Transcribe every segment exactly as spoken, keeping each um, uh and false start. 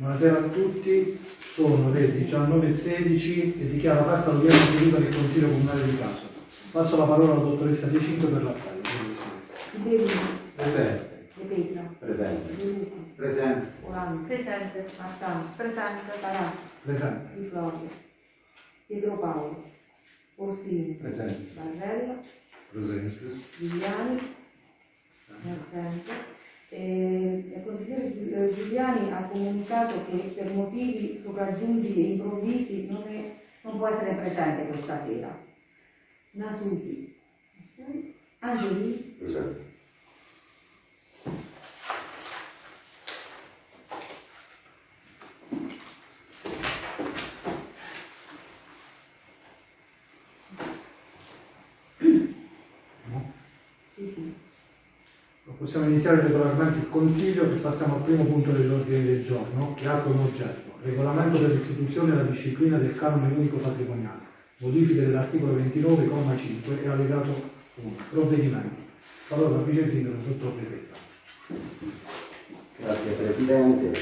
Buonasera a tutti, sono le diciannove e sedici e dichiaro aperta l'udienza seduta del Consiglio Comunale di Caso. Passo la parola alla dottoressa De Cinque per l'appello. Presente. De Petra. Presente. Venuti. Presente. Orlando. Presente. Martano. Presente. Parà. Presente. Di Florio. Pietro Paolo. Orsini. Presente. Barrella. Presente. Giuliani. Assente. Eh, il consigliere Giuliani ha comunicato che per motivi sopraggiunti e improvvisi non, è, non può essere presente questa sera. Nasuti. Angeli. Presente. Possiamo iniziare regolarmente il Consiglio e passiamo al primo punto dell'ordine del giorno, che ha come oggetto regolamento per l'istituzione e la disciplina del canone unico patrimoniale, modifiche dell'articolo ventinove, comma cinque e allegato uno, provvedimento. Allora, vice sindaco, dottor De Petra. Grazie Presidente.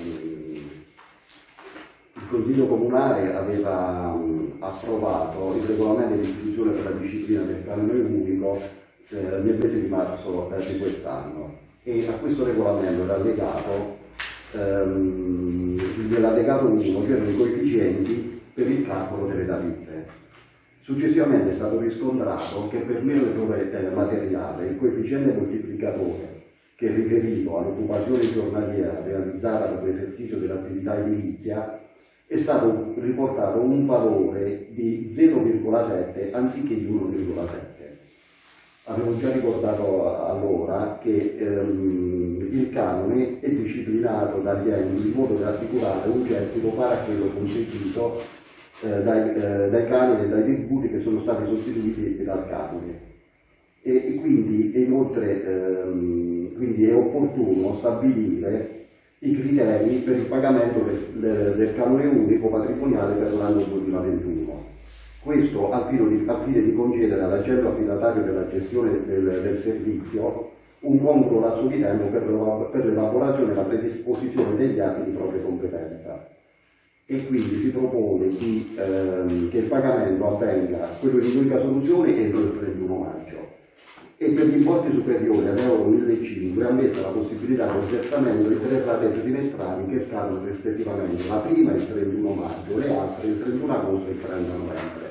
Il Consiglio Comunale aveva approvato il regolamento di istituzione per la disciplina del canone unico nel mese di marzo eh, di quest'anno, e a questo regolamento era allegato ehm, nell'allegato uno c'erano i coefficienti per il calcolo delle tariffe. Successivamente è stato riscontrato che per mero errore eh, materiale il coefficiente moltiplicatore che riferivo all'occupazione giornaliera realizzata per l'esercizio dell'attività edilizia è stato riportato un valore di zero virgola sette anziché di uno virgola sette. Avevo già ricordato allora che ehm, il canone è disciplinato dagli enti in modo da assicurare un gettito pari a quello consentito eh, dai, eh, dai canoni e dai tributi che sono stati sostituiti dal canone. E, e quindi, inoltre, ehm, quindi è opportuno stabilire i criteri per il pagamento del, del, del canone unico patrimoniale per l'anno duemilaventuno. Questo al fine, di, al fine di concedere all'agente affidatario della gestione del, del servizio un congruo lasso di tempo per, per l'elaborazione e la predisposizione degli atti di propria competenza. E quindi si propone di, ehm, che il pagamento avvenga, quello di unica soluzione, entro il trentuno maggio. E per gli importi superiori ad euro millecinquecento è ammessa la possibilità di versamento di tre rate trimestrali che scadono rispettivamente la prima il trentuno maggio, le altre il trentuno agosto e il trenta novembre.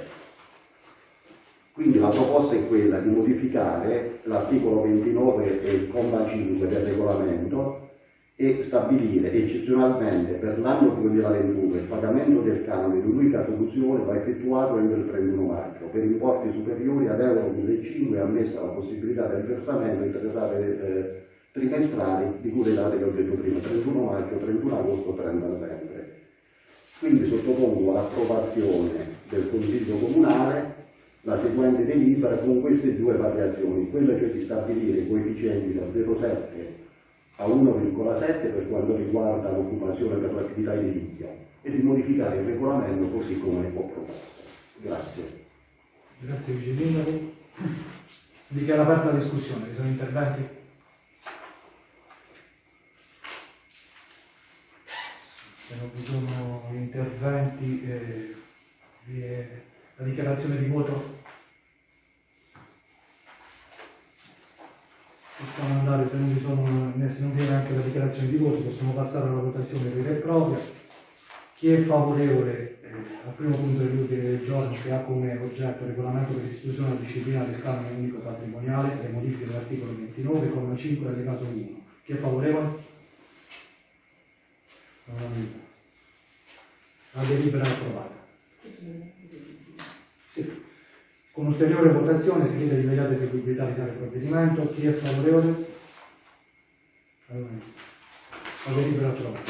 Quindi la proposta è quella di modificare l'articolo ventinove e il comma cinque del regolamento e stabilire eccezionalmente per l'anno duemilaventuno il pagamento del canone di unica soluzione va effettuato entro il trentuno maggio. Per importi superiori ad euro millecinquecento è ammessa la possibilità del versamento di tre rate eh, trimestrali di cui le date che ho detto prima, trentuno maggio, trentuno agosto, trenta novembre. Quindi sottopongo all'approvazione del Consiglio Comunale la seguente delibera con queste due variazioni, quella cioè di stabilire i coefficienti da zero virgola sette a uno virgola sette per quanto riguarda l'occupazione per l'attività edilizia e di modificare il regolamento così come ho proposto. Grazie. Grazie Vice Sindaco. Dichiaro aperta la discussione. Vi sono interventi? Se non vi sono interventi, eh, vi è la dichiarazione di voto. Possiamo andare, se non vi sono, se non viene anche la dichiarazione di voto, possiamo passare alla votazione vera e propria. Chi è favorevole eh, al primo punto dell'ordine del giorno, che ha come oggetto il regolamento per l'istituzione e la disciplina del canone unico patrimoniale, le modifiche dell'articolo ventinove, comma cinque, allegato uno. Chi è favorevole? La delibera è approvata. Sì. Con ulteriore votazione si chiede l'immediata eseguibilità di tale provvedimento. Chi è favorevole? Allora, la delibera approvata.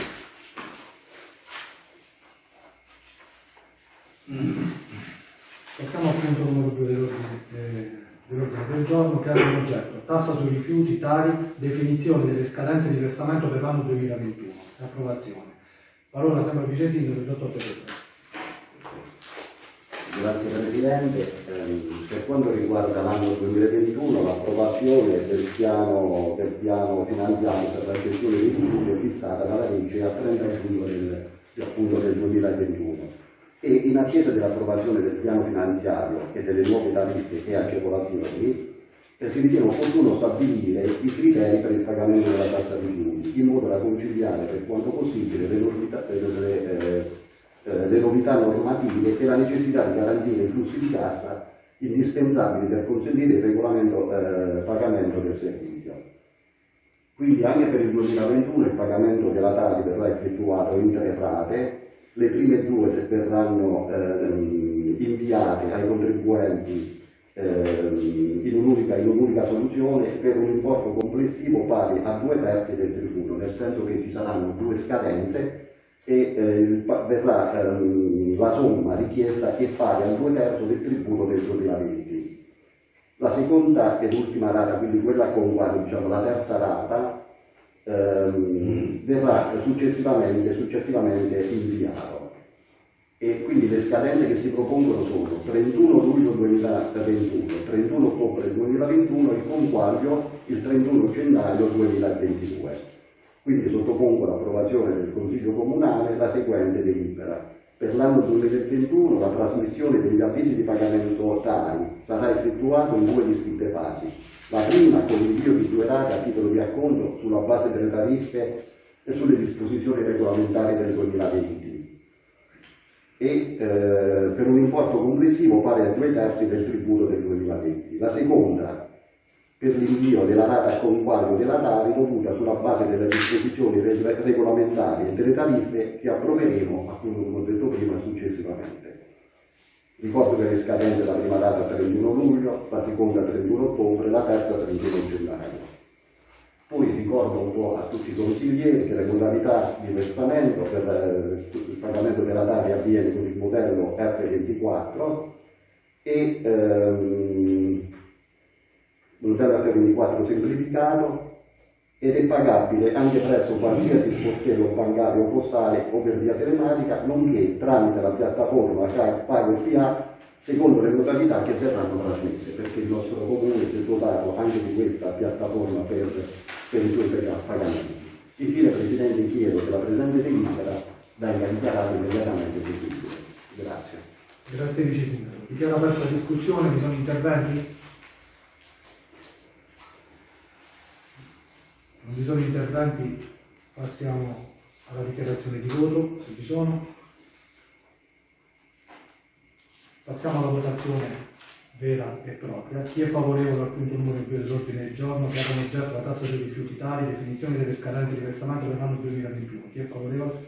Passiamo al punto numero due dell'ordine del giorno, che ha come oggetto tassa sui rifiuti, tari, definizione delle scadenze di versamento per l'anno duemilaventuno. Approvazione. Parola sempre al vice sindaco, il dottor De Petra. Grazie Presidente. Eh, per quanto riguarda l'anno duemilaventuno, l'approvazione del piano, del piano finanziario per la gestione dei rifiuti è fissata dalla legge a trenta giugno del, appunto del duemilaventuno e in attesa dell'approvazione del piano finanziario e delle nuove tariffe e agevolazioni eh, si ritiene opportuno stabilire i criteri per il pagamento della tassa rifiuti in modo da conciliare per quanto possibile le novità, le, eh, Eh, le novità normative e la necessità di garantire i flussi di cassa indispensabili per consentire il regolamento eh, pagamento del servizio. Quindi anche per il duemilaventuno il pagamento della Tari verrà effettuato in tre rate, le prime due verranno eh, inviate ai contribuenti eh, in un'unica in un'unica soluzione per un importo complessivo pari a due terzi del tributo, nel senso che ci saranno due scadenze e eh, verrà ehm, la somma richiesta è pari al due terzi del tributo del duemilaventi. La seconda ed ultima rata, quindi quella con quale diciamo la terza rata, ehm, verrà successivamente, successivamente inviato. E quindi le scadenze che si propongono sono trentuno luglio duemilaventuno, trentuno ottobre duemilaventuno e il conguaglio il trentuno gennaio duemilaventidue. Quindi sottopongo all'approvazione del Consiglio Comunale la seguente delibera. Per l'anno duemilaventuno la trasmissione degli avvisi di pagamento Tari sarà effettuata in due distinte fasi. La prima con l'invio di due rate a titolo di acconto sulla base delle tariffe e sulle disposizioni regolamentari del duemilaventi e eh, per un importo complessivo pari a due terzi del tributo del duemilaventi. La seconda per l'invio della rata a conguaglio della Tari dovuta sulla base delle disposizioni regolamentari e delle tariffe che approveremo, appunto come ho detto prima, successivamente. Ricordo che le scadenze la prima data trentuno luglio, la seconda trentuno ottobre, la terza trentuno gennaio. Poi ricordo un po' a tutti i consiglieri che le modalità di versamento per il pagamento della Tari avviene con il modello F ventiquattro e ehm, modello F ventiquattro semplificato ed è pagabile anche presso qualsiasi sportello bancario o postale o per via telematica, nonché tramite la piattaforma C A I Pago P A secondo le modalità che verranno trasmesse, perché il nostro comune si è dotato anche di questa piattaforma per, per i suoi pagamenti. Infine, Presidente, chiedo che la presente delibera venga dichiarata immediatamente eseguibile. Grazie. Grazie Vice Sindaco. Dichiaro aperta la discussione, vi sono interventi? Non vi sono interventi, passiamo alla dichiarazione di voto, se vi sono. Passiamo alla votazione vera e propria. Chi è favorevole al punto numero due dell'ordine del giorno che ha come oggetto la tassa dei rifiuti tali, definizione delle scadenze di versamento per l'anno duemilaventuno? Chi è favorevole?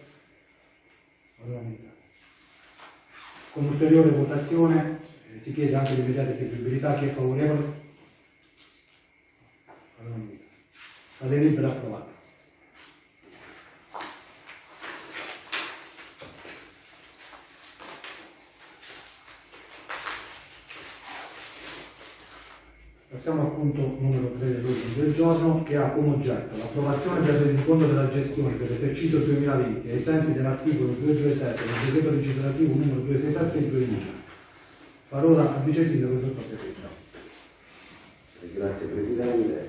Con ulteriore votazione eh, si chiede anche l'immediata eseguibilità. Chi è favorevole? La delibera è approvata. Passiamo al punto numero tre dell'ordine del giorno che ha come oggetto l'approvazione del rendiconto della gestione per l'esercizio duemilaventi ai sensi dell'articolo duecentoventisette del decreto legislativo numero duecentosessantasette del duemila. Parola al Vice Sindaco, dottor Petretta. Grazie Presidente.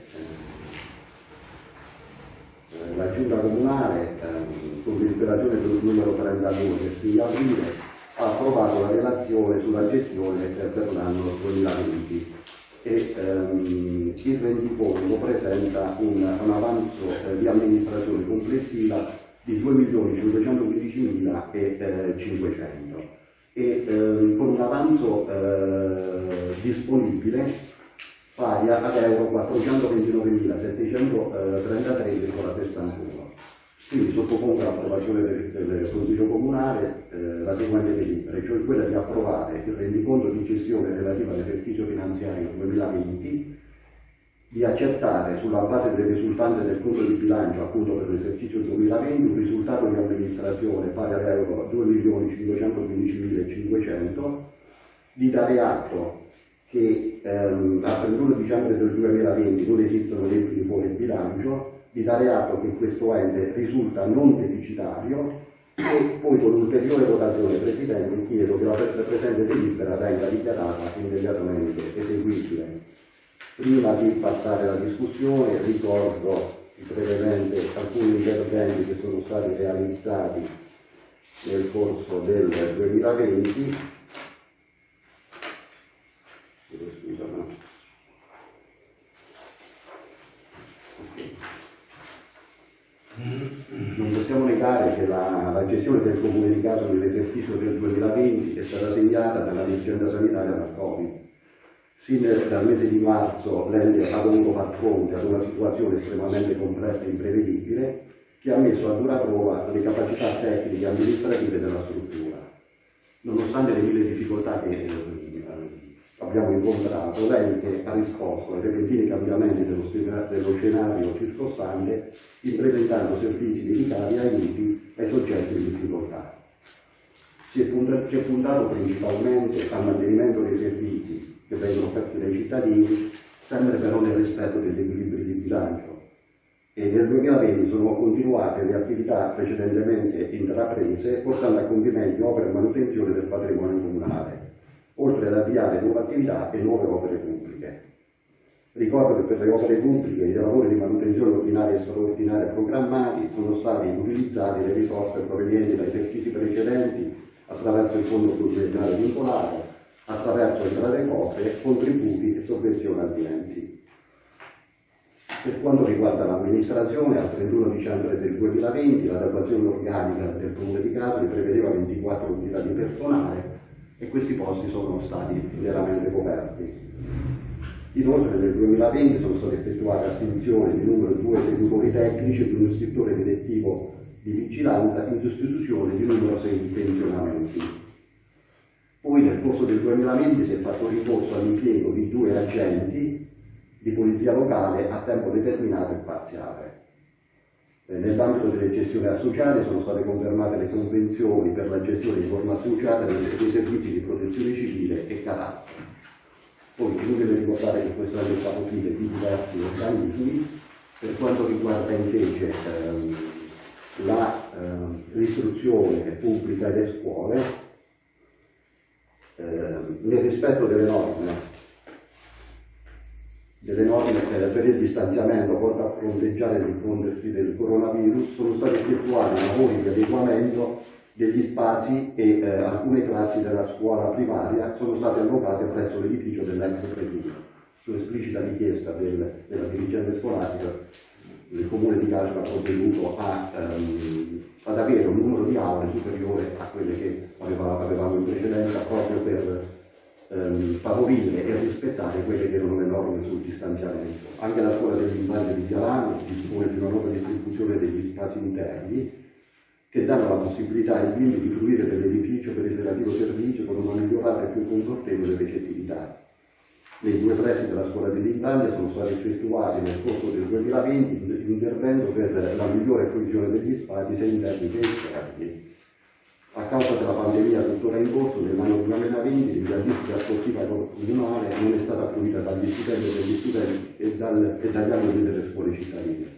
La Giunta Comunale, eh, con deliberazione del numero trentadue del sei aprile, ha approvato la relazione sulla gestione eh, per l'anno duemilaventi e ehm, il rendiconto presenta un, un avanzo eh, di amministrazione complessiva di due milioni cinquecentoquindicimila cinquecento e eh, con un avanzo eh, disponibile pari ad euro quattrocentoventinovemilasettecentotrentatré virgola sessantuno. Quindi sottopongo all'approvazione del, del Consiglio Comunale eh, la seguente delibera, cioè quella di approvare il rendiconto di gestione relativo all'esercizio finanziario duemilaventi, di accettare sulla base delle risultanze del conto di bilancio appunto per l'esercizio duemilaventi un risultato di amministrazione pari ad euro due milioni cinquecentoquindicimila cinquecento, di dare atto che ehm, al trentuno dicembre del duemilaventi non esistono debiti fuori bilancio, di dare atto che questo ente risulta non deficitario E poi con ulteriore votazione, Presidente, chiedo che la presente delibera venga dichiarata immediatamente eseguibile. Prima di passare alla discussione ricordo brevemente alcuni interventi che sono stati realizzati nel corso del duemilaventi. Scusa, no? Non possiamo negare che la, la gestione del Comune di Caso nell'esercizio del duemilaventi è stata segnata dall'emergenza sanitaria da Covid. Sin dal mese di marzo l'ente ha dovuto far fronte ad una situazione estremamente complessa e imprevedibile che ha messo a dura prova le capacità tecniche e amministrative della struttura. Nonostante le mille difficoltà che eh, abbiamo incontrato, l'ente ha risposto ai repentini cambiamenti dello, dello scenario circostante, implementando servizi dedicati ai aiuti ai soggetti in difficoltà. Si è, puntato, si è puntato principalmente al mantenimento dei servizi che vengono offerti dai cittadini, sempre però nel rispetto degli equilibri di bilancio. E nel duemilaventi sono continuate le attività precedentemente intraprese, portando a compimento opere e manutenzione del patrimonio comunale, oltre ad avviare nuove attività e nuove opere pubbliche. Ricordo che per le opere pubbliche e i lavori di manutenzione ordinaria e straordinaria programmati sono stati utilizzati le risorse provenienti dai esercizi precedenti attraverso il fondo pluriennale vincolato, attraverso entrate copre, contributi e sovvenzioni agli enti. Per quanto riguarda l'amministrazione, al trentuno dicembre del duemilaventi la dotazione organica del Comune di Casoli prevedeva ventiquattro unità di personale e questi posti sono stati interamente coperti. Inoltre nel duemilaventi sono state effettuate assunzioni di numero due esecutori tecnici e di un istruttore direttivo di vigilanza in sostituzione di numero sei pensionamenti. Poi nel corso del duemilaventi si è fatto ricorso all'impiego di due agenti di polizia locale a tempo determinato e parziale. Eh, nell'ambito delle gestioni associate sono state confermate le convenzioni per la gestione di forma associata dei, dei servizi di protezione civile e cadastro. Poi è inutile ricordare che questo è stato utile di diversi organismi. Per quanto riguarda invece ehm, l'istruzione ehm, pubblica e le scuole, ehm, nel rispetto delle norme delle norme eh, per il distanziamento volto a fronteggiare il diffondersi del coronavirus, sono stati effettuati lavori di adeguamento degli spazi e eh, alcune classi della scuola primaria sono state allocate presso l'edificio dell'ex prefettura. Su esplicita richiesta del, della dirigente scolastica, il Comune di Casoli ha provveduto a, ehm, ad avere un numero di aule superiore a quelle che aveva, avevamo in precedenza, proprio per ehm, favorire e rispettare quelle che erano le norme sul distanziamento. Anche la scuola dell'infanzia di Pialano dispone di una nuova distribuzione degli spazi interni che danno la possibilità ai bimbi di fruire dell'edificio per il relativo servizio con una migliorata e più confortevole recettività. Nei due pressi della scuola dell'infanzia sono stati effettuati nel corso del duemilaventi l'intervento per la migliore fruizione degli spazi sia interni che esterni. A causa della pandemia tuttora in corso, nell'anno duemilaventi la didattica sportiva comunale non è stata fruita dagli studenti e dagli studenti e, dal, e dagli alunni delle scuole cittadine.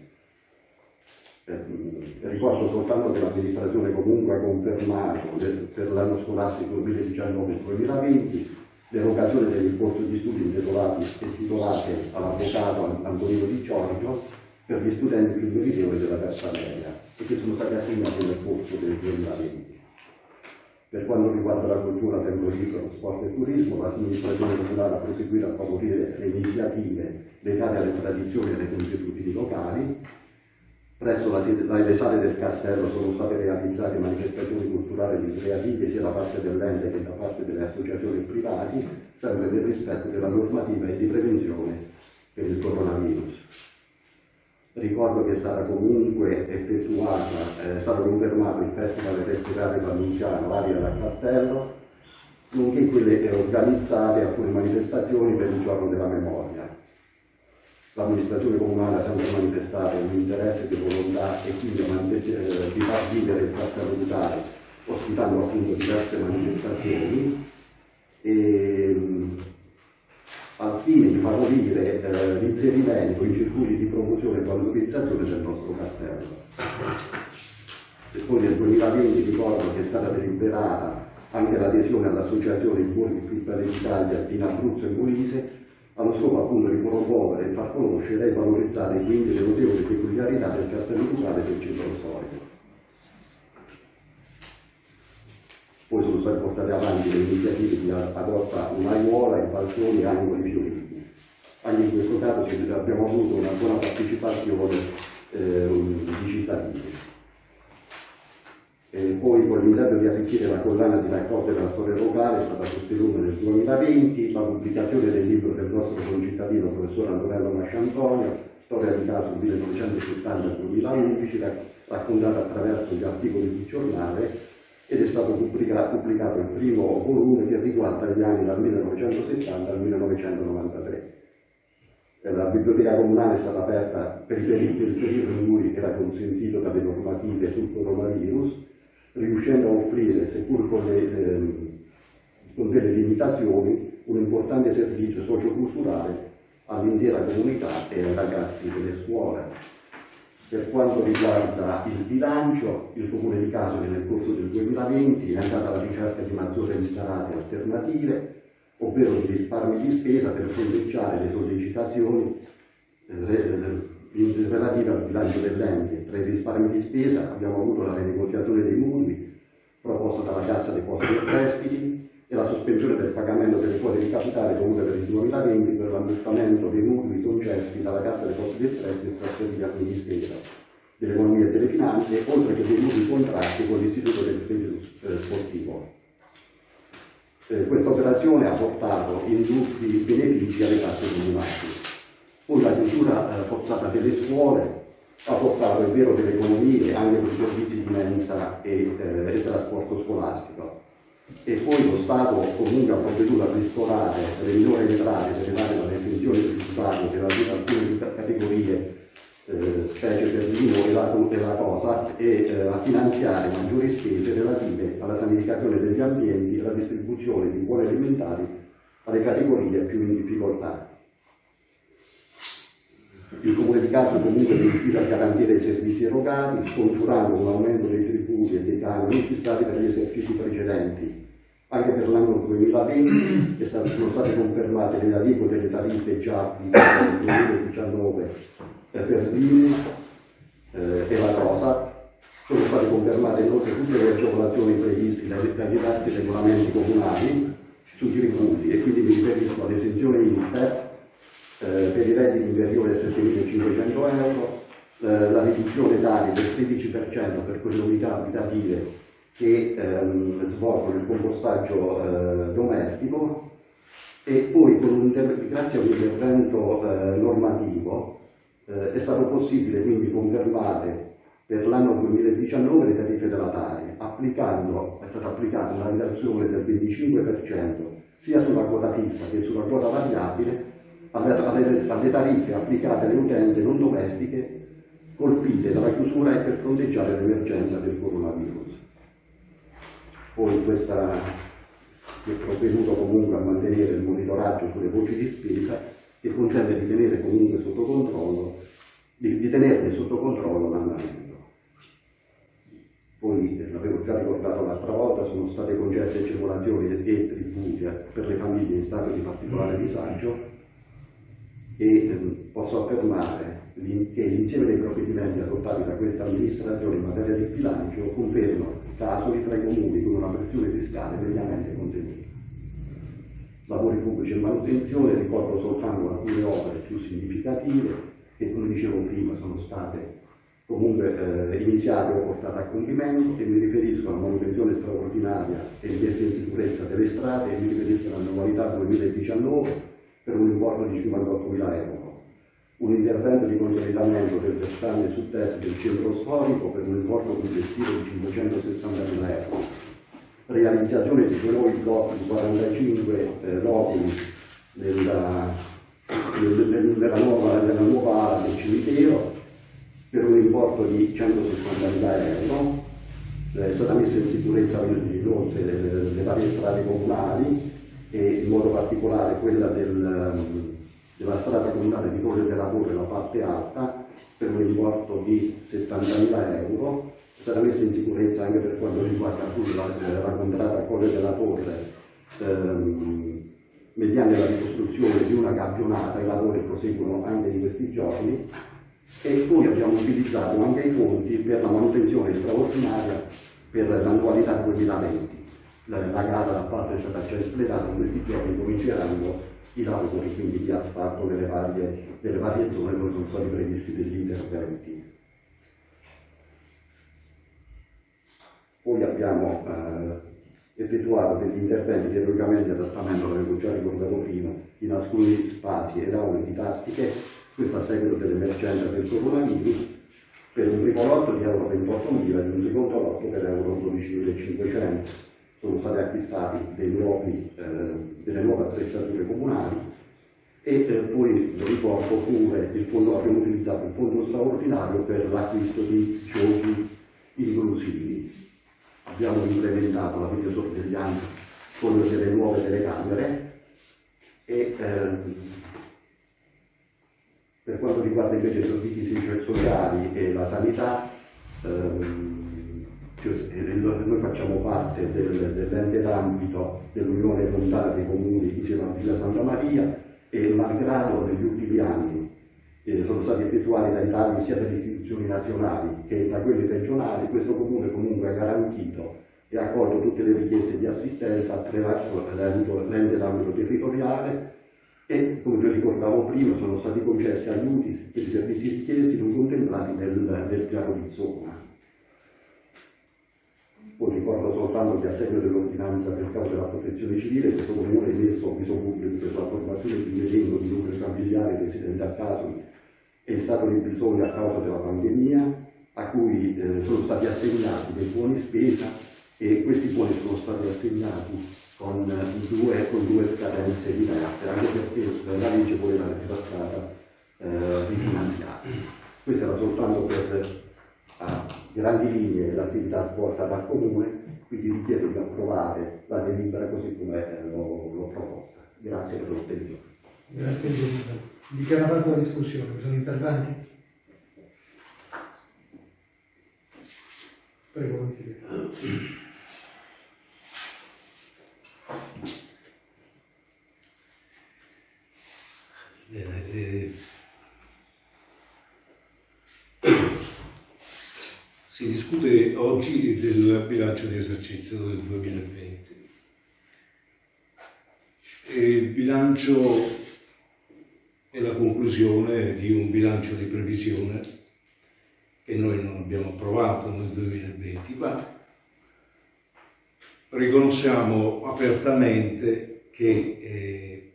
Eh, ricordo soltanto che l'amministrazione comunque ha confermato per l'anno scolastico duemiladiciannove duemilaventi l'erogazione degli borse di studio intitolati e titolate all'avvocato Antonino Di Giorgio per gli studenti più meritevoli della terza media e che sono stati assegnati nel corso del duemilaventi. Per quanto riguarda la cultura, tempo libero, sport e turismo, l'amministrazione comunale ha proseguito a favorire le iniziative legate alle tradizioni e alle consuetudini locali. Presso la sede, le sale del castello sono state realizzate manifestazioni culturali e ricreative sia da parte dell'ente che da parte delle associazioni private, sempre nel rispetto della normativa e di prevenzione per il coronavirus. Ricordo che è stata comunque effettuata, è stato confermato il Festival Respirare D'Annunziano, l'area del Castello, nonché quelle organizzate alcune manifestazioni per il giorno della memoria. L'amministrazione comunale ha sempre manifestato un interesse di volontà e quindi eh, di far vivere il castello rurale, ospitando appunto diverse manifestazioni e, al fine di favorire eh, l'inserimento in circuiti di promozione e valorizzazione del nostro castello. E poi nel duemilaventi ricordo che è stata deliberata anche l'adesione all'associazione I Borghi più belli d'Italia in Abruzzo e Molise, allo scopo appunto di promuovere e far conoscere e valorizzare quindi le notevoli peculiarità del castello ducale del centro storico. Poi sono state portate avanti le iniziative di adotta un'aiuola e balconi e angoli fioriti. Anche in questo caso abbiamo avuto una buona partecipazione eh, di cittadini. E poi con l'intento di arricchire la collana di raccolte della storia locale è stata sostenuta nel duemilaventi la pubblicazione del libro del nostro concittadino professor Antonello Masciantonio, Storia di caso millenovecentosettanta duemilaundici, raccontata attraverso gli articoli di giornale, ed è stato pubblicato, pubblicato il primo volume che riguarda gli anni dal millenovecentosettanta al millenovecentonovantatré. La biblioteca comunale è stata aperta per il periodo in cui era consentito dalle normative sul coronavirus, riuscendo a offrire, seppur con, le, ehm, con delle limitazioni, un importante servizio socioculturale all'intera comunità e ai ragazzi delle scuole. Per quanto riguarda il bilancio, il Comune di Caso nel corso del duemilaventi è andato alla ricerca di maggiori entrate alternative, ovvero di risparmi di spesa per fronteggiare le sollecitazioni eh, relative al bilancio dell'ente. Tra i risparmi di spesa abbiamo avuto la rinegoziazione dei mutui proposta dalla Cassa dei Posti e Prestiti e la sospensione del pagamento delle quote di capitale dovute per il duemilaventi per l'ammuttamento dei mutui concessi dalla Cassa dei Posti e Prestiti e trasferiti al Ministero dell'Economia e delle Finanze, oltre che dei mutui contratti con l'Istituto del Credito Sportivo. Eh, questa operazione ha portato indubbi benefici alle casse comunali. Poi la chiusura eh, forzata delle scuole ha portato, è vero, delle economie anche per servizi di mensa e, eh, e trasporto scolastico. E poi lo Stato comunque ha provveduto a ristorare le minori entrate derivate dalle pensioni tributarie relative a alcune categorie, eh, specie per vino e la, e la cosa, e eh, a finanziare maggiori spese relative alla sanificazione degli ambienti e alla distribuzione di buoni alimentari alle categorie più in difficoltà. Il Comune di Caso comunque è riuscito a garantire i servizi erogati, scongiurando un aumento dei tributi e dei canoni fissati per gli esercizi precedenti. Anche per l'anno duemilaventi sono state confermate le aliquote e le tariffe già applicate nel duemiladiciannove per l'I M I eh, e la cosa. Sono state confermate inoltre tutte le agevolazioni previste dai, dai diversi regolamenti comunali sui tributi, e quindi mi riferisco all'esenzione I R P E Eh, per i redditi inferiori a settemilacinquecento euro, eh, la riduzione tali del tredici per cento per quelle unità abitative che ehm, svolgono il compostaggio eh, domestico, e poi con un grazie a un intervento eh, normativo eh, è stato possibile quindi confermare per l'anno duemiladiciannove le tariffe della Tari, applicando, è stata applicata una riduzione del venticinque per cento sia sulla quota fissa che sulla quota variabile alle, alle, alle tariffe applicate alle utenze non domestiche colpite dalla chiusura e per fronteggiare l'emergenza del coronavirus. Poi questa si è provveduto comunque a mantenere il monitoraggio sulle voci di spesa, che consente di tenere comunque sotto controllo, di, di tenerne sotto controllo l'andamento. Poi, eh, l'avevo già ricordato l'altra volta, sono state concesse agevolazioni e tributi per le famiglie in stato di particolare disagio, e eh, posso affermare che l'insieme dei provvedimenti adottati da questa amministrazione in materia di bilancio confermano Casoli tra i comuni con una pressione fiscale mediamente contenuta. Lavori pubblici e manutenzione, ricordo soltanto alcune opere più significative che, come dicevo prima, sono state comunque eh, iniziate o portate a compimento, e mi riferisco alla manutenzione straordinaria e messa in sicurezza delle strade, e mi riferisco all'annualità duemiladiciannove per un importo di cinquantottomila euro. Un intervento di consolidamento del versante sud-est del centro storico per un importo complessivo di cinquecentosessantamila euro. Realizzazione di due nuovi blocchi di quarantacinque eh, loculi nella, nella, nuova, nella nuova ala del cimitero per un importo di centosessantamila euro. È stata messa in sicurezza inoltre le, le varie strade comunali, e in modo particolare quella del, della strada comunale di Torre della Torre, la parte alta, per un importo di settantamila euro. È sarà messa in sicurezza anche per quanto riguarda appunto la, la contrada a Colle della Torre, ehm, mediante la ricostruzione di una campionata. I lavori proseguono anche in questi giorni, e poi abbiamo utilizzato anche i fondi per la manutenzione straordinaria per l'annualità duemilaventi. La, la gara da parte è stata già espletata, in questi giorni cominceranno i lavori quindi di asfalto nelle varie, nelle varie zone dove sono stati previsti degli interventi. Poi abbiamo eh, effettuato degli interventi di erogamento e adattamento, l'avevo già ricordato prima, in alcuni spazi ed aule didattiche, questo a seguito dell'emergenza del coronavirus, per un primo lotto di euro ventottomila e un secondo lotto per euro dodicimilacinquecento. Sono stati acquistati dei nuovi, eh, delle nuove attrezzature comunali, e eh, poi riporto pure il fondo, abbiamo utilizzato il fondo straordinario per l'acquisto di giochi inclusivi. Abbiamo implementato la videosorveglianza con delle nuove telecamere, e ehm, per quanto riguarda invece i servizi sociali e la sanità, ehm, cioè, noi facciamo parte del, dell'ente d'ambito dell'Unione Montana dei Comuni insieme a Villa Santa Maria, e malgrado negli ultimi anni eh, sono stati effettuati dai tagli sia delle istituzioni nazionali che da quelli regionali, questo comune comunque ha garantito e ha accolto tutte le richieste di assistenza attraverso l'ente d'ambito territoriale, e come vi ricordavo prima sono stati concessi aiuti per i servizi richiesti non contemplati nel, nel piano di zona. Poi ricordo soltanto che a seguito dell'ordinanza del capo della protezione civile questo comune ha emesso avviso pubblico per la formazione di un elenco di nuclei familiari residenti a caso e stato di bisogno a causa della pandemia, a cui eh, sono stati assegnati dei buoni spesa, e questi buoni sono stati assegnati con due, con due scadenze diverse, anche perché la legge poi era stata eh, rifinanziata. Questo era soltanto per a grandi linee l'attività svolta dal Comune, quindi vi chiedo di approvare la delibera così come l'ho, l'ho proposta. Grazie per l'attenzione. Grazie Presidente. Dichiaro aperta la discussione, ci sono interventi? Prego, consigliere. Bene, eh... si discute oggi del bilancio di esercizio del duemilaventi. E il bilancio è la conclusione di un bilancio di previsione che noi non abbiamo approvato nel duemilaventi, ma riconosciamo apertamente che eh,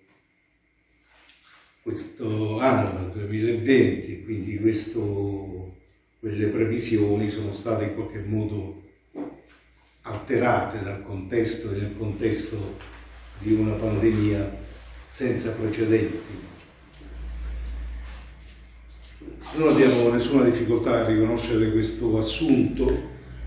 questo anno, duemilaventi, quindi questo quelle previsioni sono state in qualche modo alterate dal contesto e nel contesto di una pandemia senza precedenti. Non abbiamo nessuna difficoltà a riconoscere questo assunto,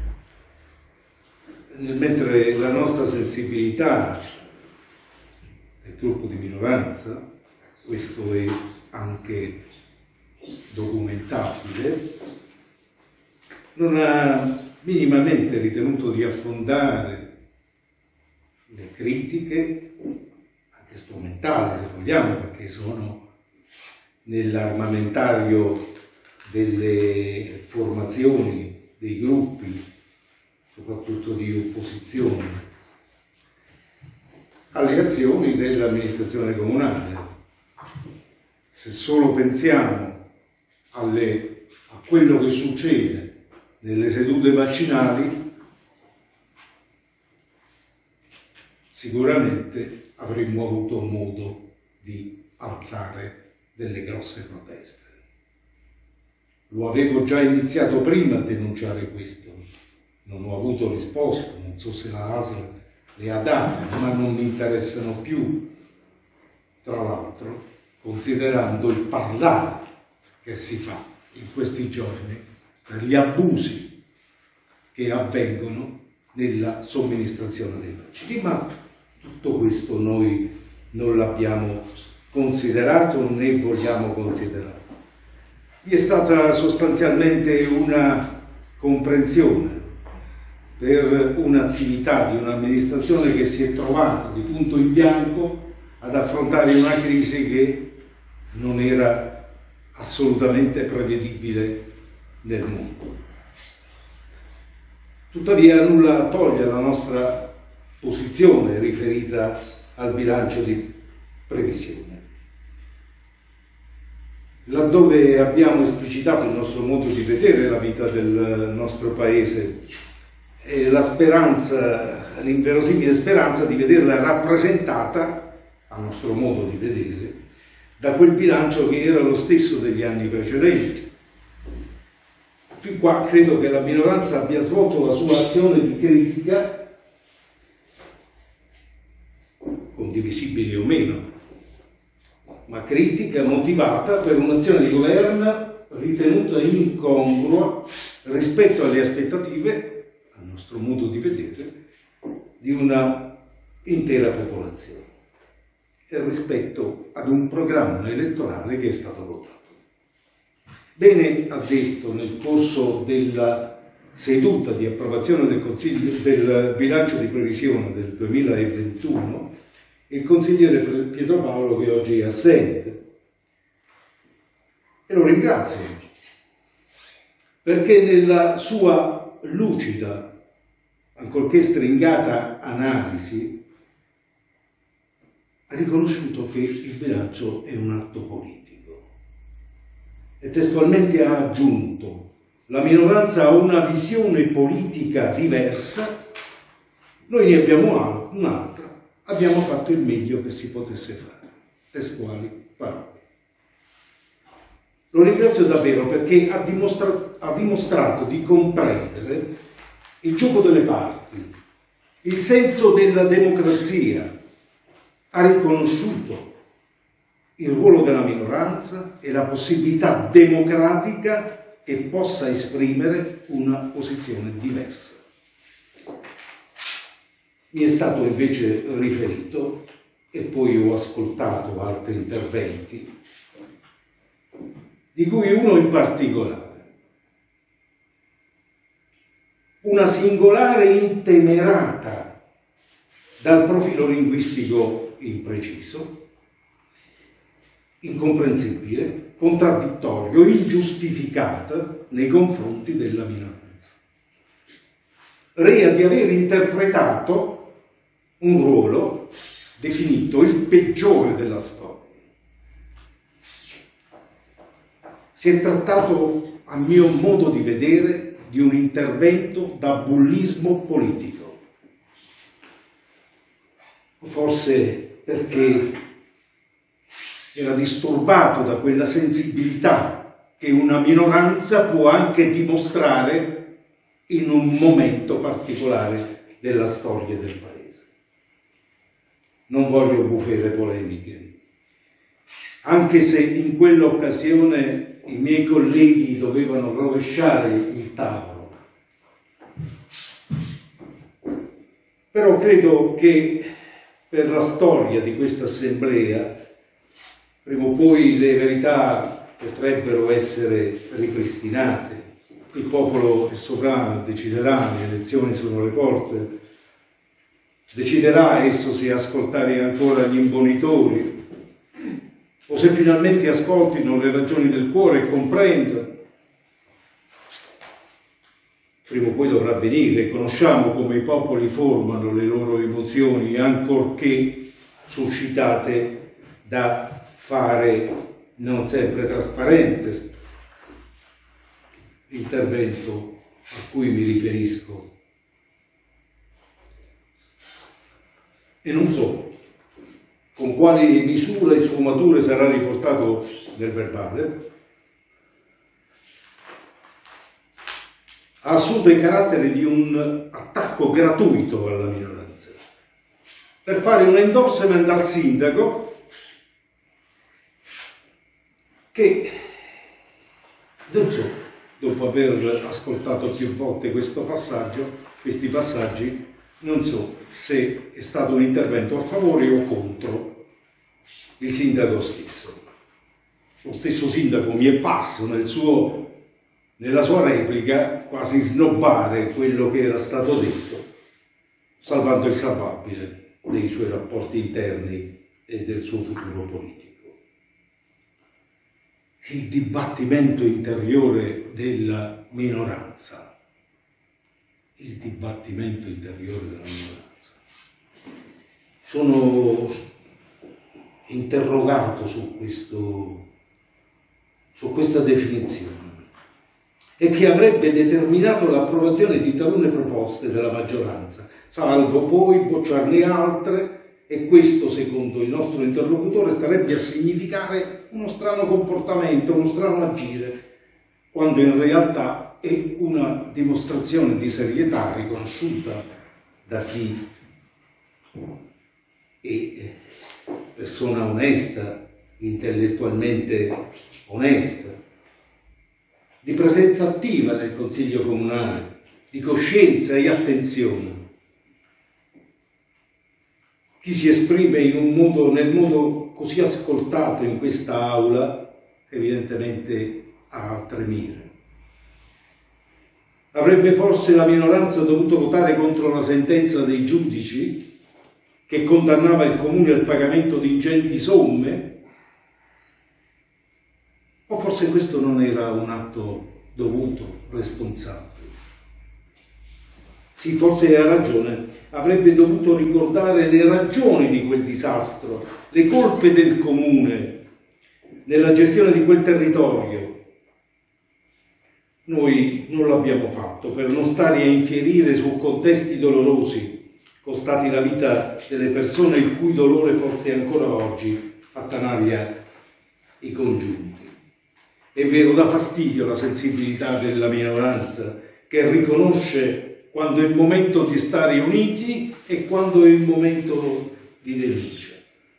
mentre la nostra sensibilità del gruppo di minoranza, questo è anche documentabile, non ha minimamente ritenuto di affondare le critiche, anche strumentali se vogliamo, perché sono nell'armamentario delle formazioni, dei gruppi, soprattutto di opposizione, alle azioni dell'amministrazione comunale. Se solo pensiamo alle, a quello che succede nelle sedute vaccinali, sicuramente avremmo avuto modo di alzare delle grosse proteste. Lo avevo già iniziato prima a denunciare questo, non ho avuto risposta, non so se la A S L le ha date, ma non mi interessano più, tra l'altro, considerando il parlare che si fa in questi giorni per gli abusi che avvengono nella somministrazione dei vaccini. Ma tutto questo noi non l'abbiamo considerato né vogliamo considerare. Vi è stata sostanzialmente una comprensione per un'attività di un'amministrazione che si è trovata di punto in bianco ad affrontare una crisi che non era assolutamente prevedibile nel mondo. Tuttavia nulla toglie la nostra posizione riferita al bilancio di previsione. Laddove abbiamo esplicitato il nostro modo di vedere la vita del nostro Paese e la speranza, l'inverosimile speranza di vederla rappresentata, a nostro modo di vedere, da quel bilancio che era lo stesso degli anni precedenti. Fin qua credo che la minoranza abbia svolto la sua azione di critica, condivisibile o meno, ma critica motivata per un'azione di governo ritenuta incongrua rispetto alle aspettative, a nostro modo di vedere, di una intera popolazione e rispetto ad un programma elettorale che è stato votato. Bene ha detto nel corso della seduta di approvazione del, Consiglio, del bilancio di previsione del duemilaventuno il consigliere Pietro Paolo, che oggi è assente, e lo ringrazio perché nella sua lucida, ancorché stringata analisi ha riconosciuto che il bilancio è un atto politico e testualmente ha aggiunto: la minoranza ha una visione politica diversa, noi ne abbiamo un'altra. Abbiamo fatto il meglio che si potesse fare. Testuali parole. Lo ringrazio davvero perché ha, dimostra- ha dimostrato di comprendere il gioco delle parti, il senso della democrazia, ha riconosciuto il ruolo della minoranza e la possibilità democratica che possa esprimere una posizione diversa. Mi è stato invece riferito, e poi ho ascoltato altri interventi, di cui uno in particolare, una singolare intemerata dal profilo linguistico impreciso, incomprensibile, contraddittorio, ingiustificata nei confronti della minoranza, rea di aver interpretato un ruolo definito il peggiore della storia. Si è trattato, a mio modo di vedere, di un intervento da bullismo politico. Forse perché era disturbato da quella sensibilità che una minoranza può anche dimostrare in un momento particolare della storia del Paese. Non voglio bufere polemiche, anche se in quell'occasione i miei colleghi dovevano rovesciare il tavolo. Però credo che per la storia di questa assemblea, prima o poi le verità potrebbero essere ripristinate. Il popolo è sovrano, deciderà, le elezioni sono alle porte. Deciderà esso se ascoltare ancora gli imbonitori o se finalmente ascoltino le ragioni del cuore e comprendano. Prima o poi dovrà avvenire. Conosciamo come i popoli formano le loro emozioni, ancorché suscitate da fare non sempre trasparente. L'intervento a cui mi riferisco. E non so con quali misure e sfumature sarà riportato nel verbale, ha assunto il carattere di un attacco gratuito alla minoranza, per fare un endorsement al sindaco che, non so, dopo aver ascoltato più volte questo passaggio, questi passaggi, non so se è stato un intervento a favore o contro il sindaco stesso. Lo stesso sindaco mi è parso nel suo nella sua replica quasi snobbare quello che era stato detto, salvando il salvabile dei suoi rapporti interni e del suo futuro politico. Il dibattimento interiore della minoranza, il dibattimento interiore della minoranza. Sono interrogato su questo, su questa definizione, e che avrebbe determinato l'approvazione di talune proposte della maggioranza, salvo poi bocciarne altre, e questo, secondo il nostro interlocutore, starebbe a significare uno strano comportamento, uno strano agire, quando in realtà è una dimostrazione di serietà riconosciuta da chi è persona onesta, intellettualmente onesta, di presenza attiva nel Consiglio Comunale, di coscienza e attenzione. Chi si esprime in un modo, nel modo così ascoltato in questa aula, evidentemente ha altre mire. Avrebbe forse la minoranza dovuto votare contro la sentenza dei giudici che condannava il Comune al pagamento di ingenti somme? O forse questo non era un atto dovuto, responsabile? Sì, forse ha ragione. Avrebbe dovuto ricordare le ragioni di quel disastro, le colpe del Comune nella gestione di quel territorio. Noi non l'abbiamo fatto per non stare a infierire su contesti dolorosi, costati la vita delle persone il cui dolore forse ancora oggi attanaglia i congiunti. È vero, dà fastidio la sensibilità della minoranza, che riconosce quando è il momento di stare uniti e quando è il momento di denuncia.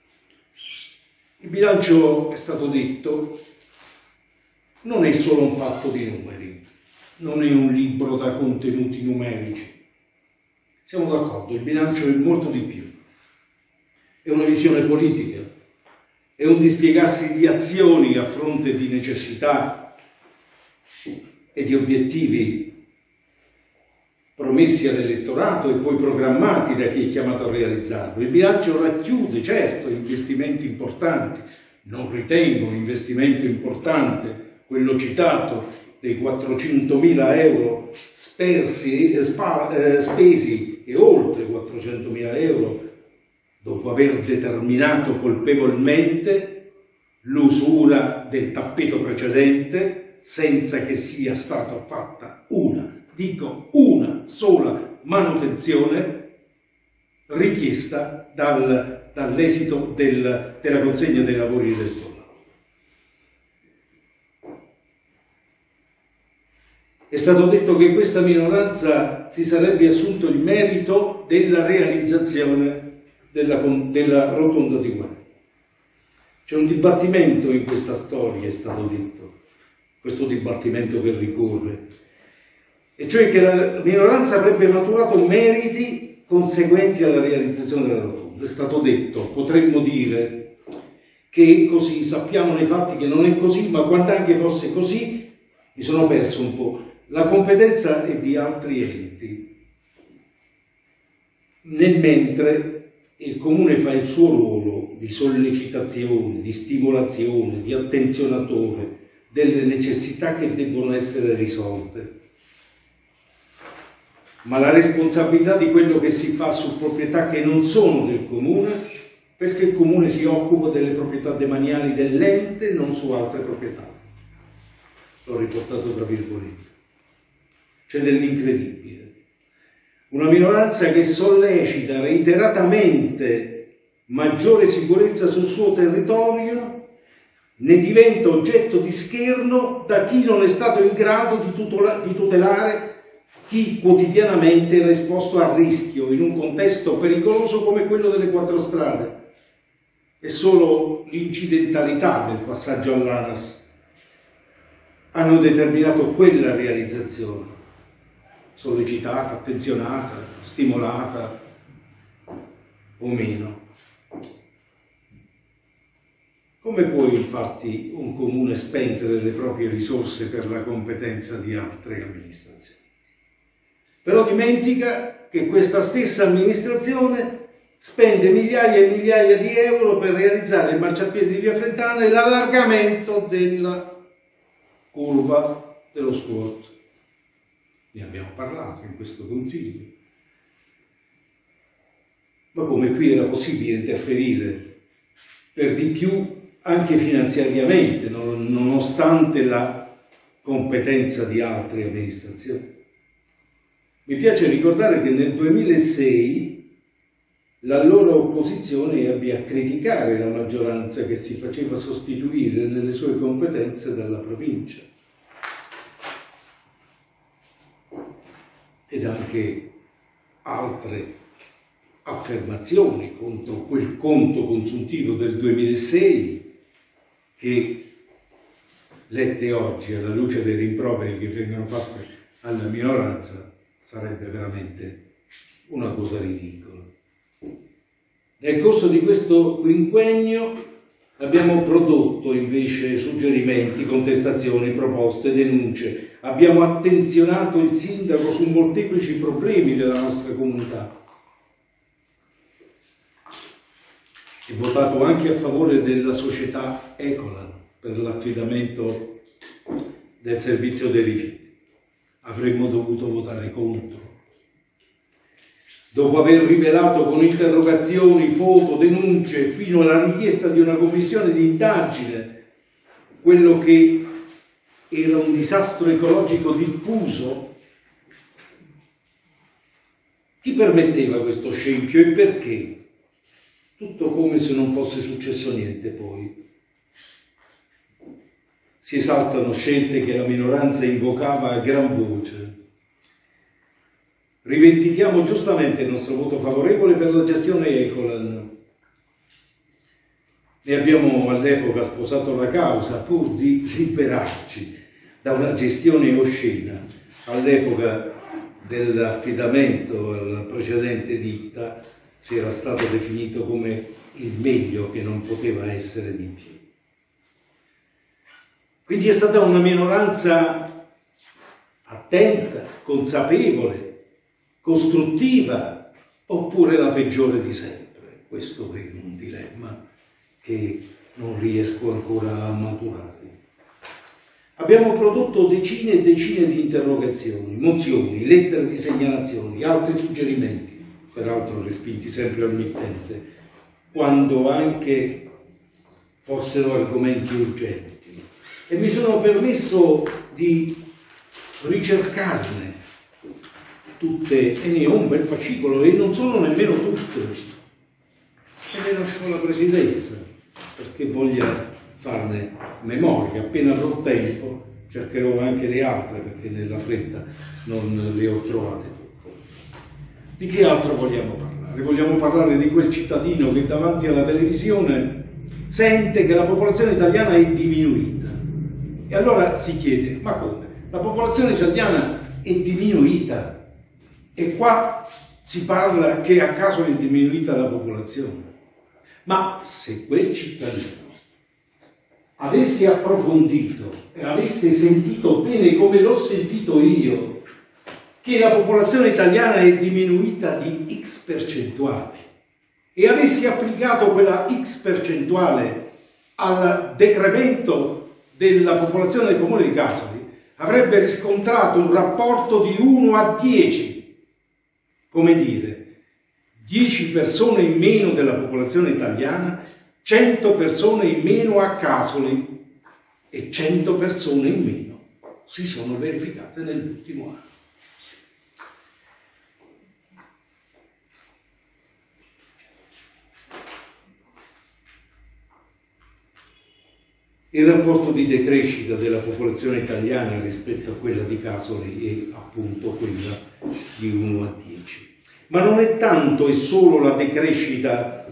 Il bilancio, è stato detto, non è solo un fatto di numeri, non è un libro da contenuti numerici. Siamo d'accordo, il bilancio è molto di più. È una visione politica, è un dispiegarsi di azioni a fronte di necessità e di obiettivi promessi all'elettorato e poi programmati da chi è chiamato a realizzarlo. Il bilancio racchiude, certo, investimenti importanti. Non ritengo un investimento importante quello citato dei quattrocentomila euro spersi, eh, spa, eh, spesi e oltre quattrocentomila euro dopo aver determinato colpevolmente l'usura del tappeto precedente senza che sia stata fatta una dico una sola manutenzione richiesta dal, dall'esito del, della consegna dei lavori del collaudo. È stato detto che questa minoranza si sarebbe assunto il merito della realizzazione della, della rotonda di Guardia. C'è un dibattimento in questa storia, è stato detto, questo dibattimento che ricorre, e cioè che la minoranza avrebbe maturato meriti conseguenti alla realizzazione della rotonda. È stato detto, potremmo dire che è così, sappiamo nei fatti che non è così, ma quando anche fosse così, mi sono perso un po'. La competenza è di altri enti, nel mentre il Comune fa il suo ruolo di sollecitazione, di stimolazione, di attenzionatore delle necessità che debbono essere risolte. Ma la responsabilità di quello che si fa su proprietà che non sono del Comune, perché il Comune si occupa delle proprietà demaniali dell'ente, non su altre proprietà. L'ho riportato tra virgolette. C'è dell'incredibile. Una minoranza che sollecita reiteratamente maggiore sicurezza sul suo territorio ne diventa oggetto di scherno da chi non è stato in grado di, tutola, di tutelare chi quotidianamente era esposto a rischio in un contesto pericoloso come quello delle quattro strade. E solo l'incidentalità del passaggio all'ANAS hanno determinato quella realizzazione, sollecitata, attenzionata, stimolata o meno. Come può infatti un comune spendere le proprie risorse per la competenza di altre amministrazioni? Però dimentica che questa stessa amministrazione spende migliaia e migliaia di euro per realizzare il marciapiede di Via Frentana e l'allargamento della curva dello squat. Ne abbiamo parlato in questo consiglio. Ma come qui era possibile interferire per di più anche finanziariamente, nonostante la competenza di altre amministrazioni? Mi piace ricordare che nel duemilasei l'allora opposizione ebbe a criticare la maggioranza che si faceva sostituire nelle sue competenze dalla provincia. Ed anche altre affermazioni contro quel conto consuntivo del duemilasei che, lette oggi alla luce dei rimproveri che vengono fatti alla minoranza, sarebbe veramente una cosa ridicola. Nel corso di questo quinquennio abbiamo prodotto invece suggerimenti, contestazioni, proposte, denunce. Abbiamo attenzionato il sindaco su molteplici problemi della nostra comunità. E votato anche a favore della società Ecolan per l'affidamento del servizio dei rifiuti. Avremmo dovuto votare contro. Dopo aver rivelato con interrogazioni, foto, denunce, fino alla richiesta di una commissione di indagine, quello che era un disastro ecologico diffuso, chi permetteva questo scempio e perché? Tutto come se non fosse successo niente poi. Si esaltano scelte che la minoranza invocava a gran voce. Rivendichiamo giustamente il nostro voto favorevole per la gestione Ecolan. Ne abbiamo all'epoca sposato la causa pur di liberarci da una gestione oscena. All'epoca dell'affidamento alla precedente ditta si era stato definito come il meglio che non poteva essere di più. Quindi è stata una minoranza attenta, consapevole, costruttiva, oppure la peggiore di sempre? Questo è un dilemma che non riesco ancora a maturare. Abbiamo prodotto decine e decine di interrogazioni, mozioni, lettere di segnalazioni, altri suggerimenti, peraltro respinti sempre al mittente, quando anche fossero argomenti urgenti. E mi sono permesso di ricercarne tutte, e ne ho un bel fascicolo, e non sono nemmeno tutte. E ne lascio la presidenza, perché voglia farne memoria. Appena avrò tempo cercherò anche le altre, perché nella fretta non le ho trovate tutte. Di che altro vogliamo parlare? Vogliamo parlare di quel cittadino che davanti alla televisione sente che la popolazione italiana è diminuita. E allora si chiede, ma come? La popolazione italiana è diminuita e qua si parla che a caso è diminuita la popolazione. Ma se quel cittadino avesse approfondito e avesse sentito bene come l'ho sentito io, che la popolazione italiana è diminuita di X percentuale e avesse applicato quella X percentuale al decremento della popolazione del comune di Casoli, avrebbe riscontrato un rapporto di uno a dieci, come dire, dieci persone in meno della popolazione italiana, cento persone in meno a Casoli e cento persone in meno si sono verificate nell'ultimo anno. Il rapporto di decrescita della popolazione italiana rispetto a quella di Casoli è appunto quella di uno a dieci. Ma non è tanto e solo la decrescita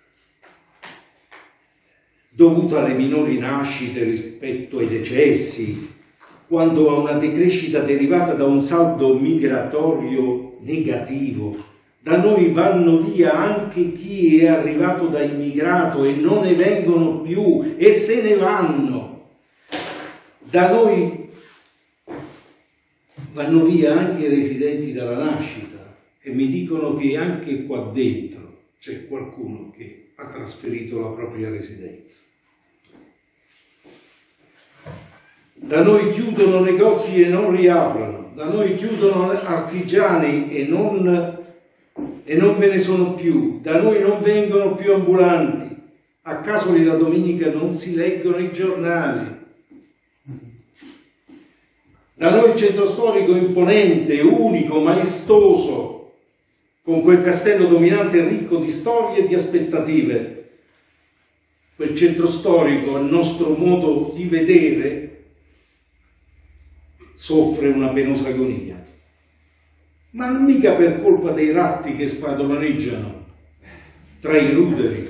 dovuta alle minori nascite rispetto ai decessi, quanto a una decrescita derivata da un saldo migratorio negativo Da noi vanno via anche chi è arrivato da immigrato e non ne vengono più e se ne vanno. Da noi vanno via anche i residenti dalla nascita e mi dicono che anche qua dentro c'è qualcuno che ha trasferito la propria residenza. Da noi chiudono negozi e non riaprono, da noi chiudono artigiani e non, e non ve ne sono più, da noi non vengono più ambulanti, a Casoli la domenica non si leggono i giornali. Da noi il centro storico imponente, unico, maestoso, con quel castello dominante ricco di storie e di aspettative. Quel centro storico, a nostro modo di vedere, soffre una penosa agonia. Ma non mica per colpa dei ratti che spadroneggiano tra i ruderi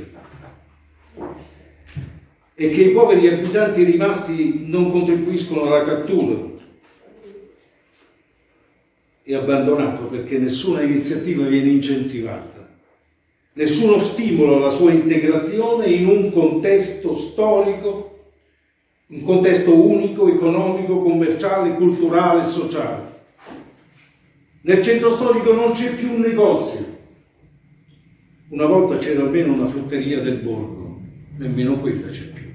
e che i poveri abitanti rimasti non contribuiscono alla cattura. È abbandonato perché nessuna iniziativa viene incentivata, nessuno stimolo alla sua integrazione in un contesto storico, un contesto unico, economico, commerciale, culturale e sociale. Nel centro storico non c'è più un negozio. Una volta c'era almeno una frutteria del borgo, nemmeno quella c'è più.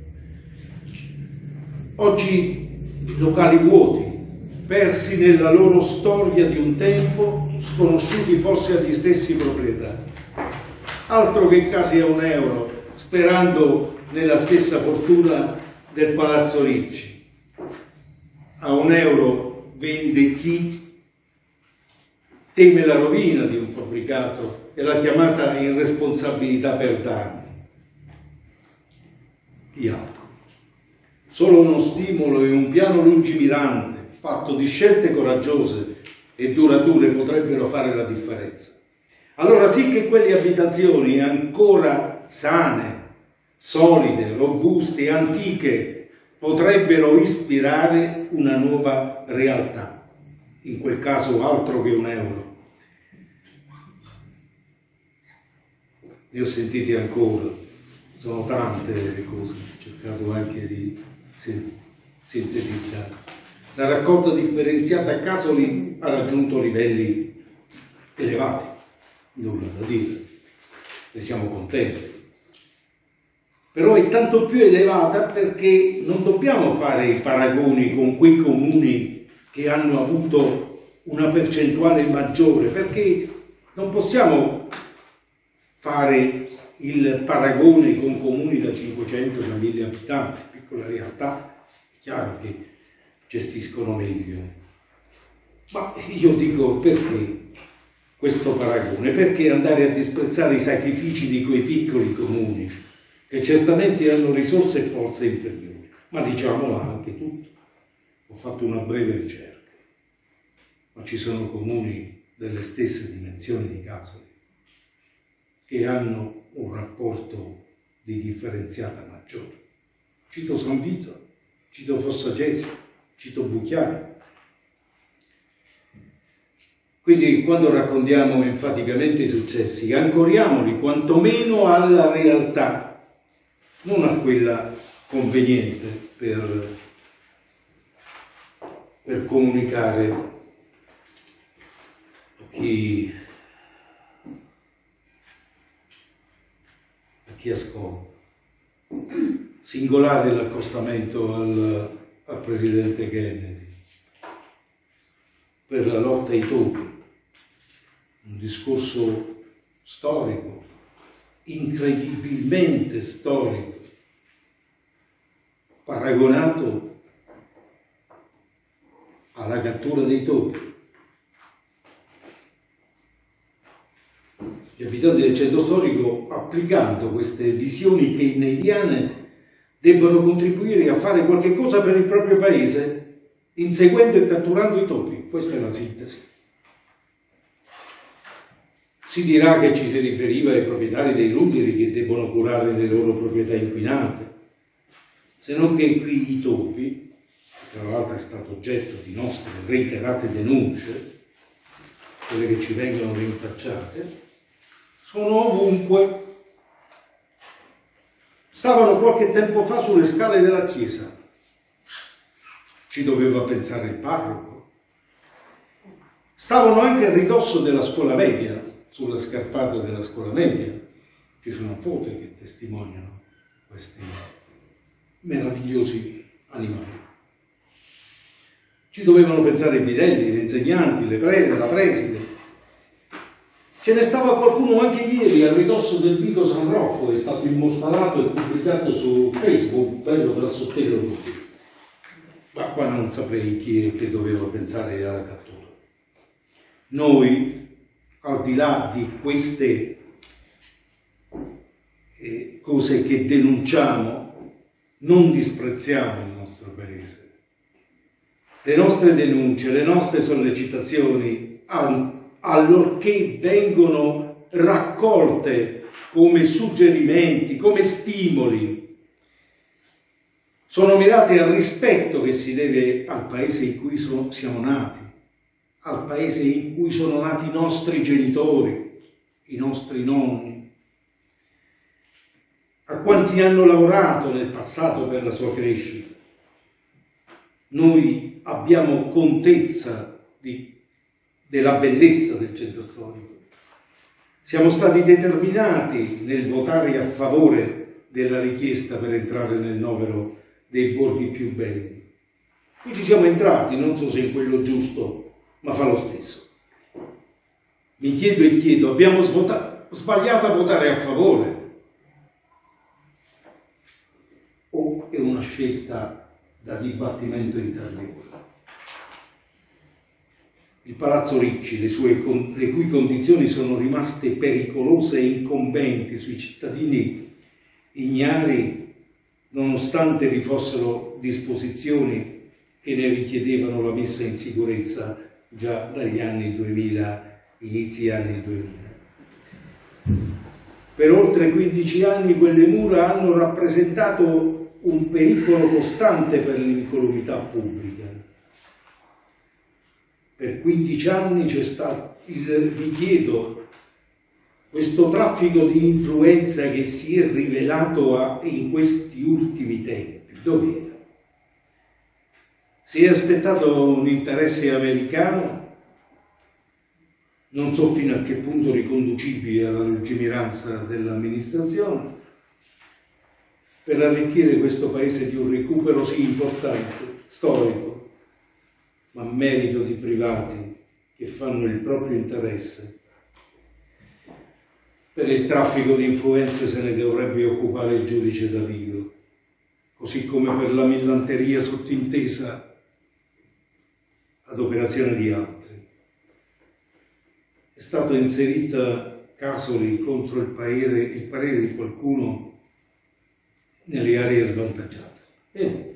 Oggi locali vuoti, persi nella loro storia di un tempo, sconosciuti forse agli stessi proprietari. Altro che case a un euro, sperando nella stessa fortuna del Palazzo Ricci. A un euro vende chi teme la rovina di un fabbricato e la chiamata irresponsabilità per danni. Chi altro? Solo uno stimolo e un piano lungimirante fatto di scelte coraggiose e durature potrebbero fare la differenza. Allora sì che quelle abitazioni ancora sane, solide, robuste, antiche, potrebbero ispirare una nuova realtà. In quel caso altro che un euro. Ne ho sentiti ancora, sono tante le cose, ho cercato anche di sintetizzare. La raccolta differenziata a Casoli ha raggiunto livelli elevati, nulla da dire, ne siamo contenti. Però è tanto più elevata perché non dobbiamo fare i paragoni con quei comuni che hanno avuto una percentuale maggiore, perché non possiamo fare il paragone con comuni da cinquecento a mille abitanti, piccola realtà, è chiaro che gestiscono meglio. Ma io dico, perché questo paragone? Perché andare a disprezzare i sacrifici di quei piccoli comuni che certamente hanno risorse e forze inferiori? Ma diciamola anche tutto. Ho fatto una breve ricerca, ma ci sono comuni delle stesse dimensioni di Casoli che hanno un rapporto di differenziata maggiore. Cito San Vito, cito Fossagesi, cito Bucchiari. Quindi quando raccontiamo enfaticamente i successi, ancoriamoli quantomeno alla realtà, non a quella conveniente per, per comunicare a chi, a chi ascolta. Singolare l'accostamento al al presidente Kennedy per la lotta ai topi, un discorso storico, incredibilmente storico, paragonato alla cattura dei topi. Gli abitanti del centro storico, applicando queste visioni kennediane, debbono contribuire a fare qualche cosa per il proprio paese, inseguendo e catturando i topi. Questa è la sintesi. Si dirà che ci si riferiva ai proprietari dei ruderi che debbono curare le loro proprietà inquinate, se non che qui i topi, che tra l'altro è stato oggetto di nostre reiterate denunce, quelle che ci vengono rinfacciate, sono ovunque. Stavano qualche tempo fa sulle scale della chiesa. Ci doveva pensare il parroco. Stavano anche a ridosso della scuola media, sulla scarpata della scuola media. Ci sono foto che testimoniano questi meravigliosi animali. Ci dovevano pensare i bidelli, gli insegnanti, le prete, la preside. Ce ne stava qualcuno anche ieri a ridosso del Vico San Rocco, è stato immortalato e pubblicato su Facebook, bello grassottello tutti. Ma qua non saprei chi è che doveva pensare alla cattura. Noi, al di là di queste eh, cose che denunciamo, non disprezziamo il nostro paese. Le nostre denunce, le nostre sollecitazioni, allorché vengono raccolte come suggerimenti, come stimoli, sono mirate al rispetto che si deve al paese in cui so, siamo nati, al paese in cui sono nati i nostri genitori, i nostri nonni, a quanti hanno lavorato nel passato per la sua crescita. Noi abbiamo contezza di, della bellezza del centro storico. Siamo stati determinati nel votare a favore della richiesta per entrare nel novero dei borghi più belli. Qui ci siamo entrati, non so se in quello giusto, ma fa lo stesso. Mi chiedo e chiedo, abbiamo sbagliato a votare a favore? O è una scelta da dibattimento interiore? Il Palazzo Ricci, le, sue, le cui condizioni sono rimaste pericolose e incombenti sui cittadini ignari, nonostante vi fossero disposizioni che ne richiedevano la messa in sicurezza già dagli anni duemila, inizi anni duemila. Per oltre quindici anni quelle mura hanno rappresentato un pericolo costante per l'incolumità pubblica. Per quindici anni c'è stato, il, vi chiedo, questo traffico di influenza che si è rivelato a, in questi ultimi tempi, dov'era? Si è aspettato un interesse americano, non so fino a che punto riconducibile alla lungimiranza dell'amministrazione, per arricchire questo paese di un recupero sì importante, storico, ma a merito di privati che fanno il proprio interesse. Per il traffico di influenze se ne dovrebbe occupare il giudice Davigo, così come per la millanteria sottintesa ad operazione di altri. È stato inserita Casoli contro il parere, il parere di qualcuno nelle aree svantaggiate. E no.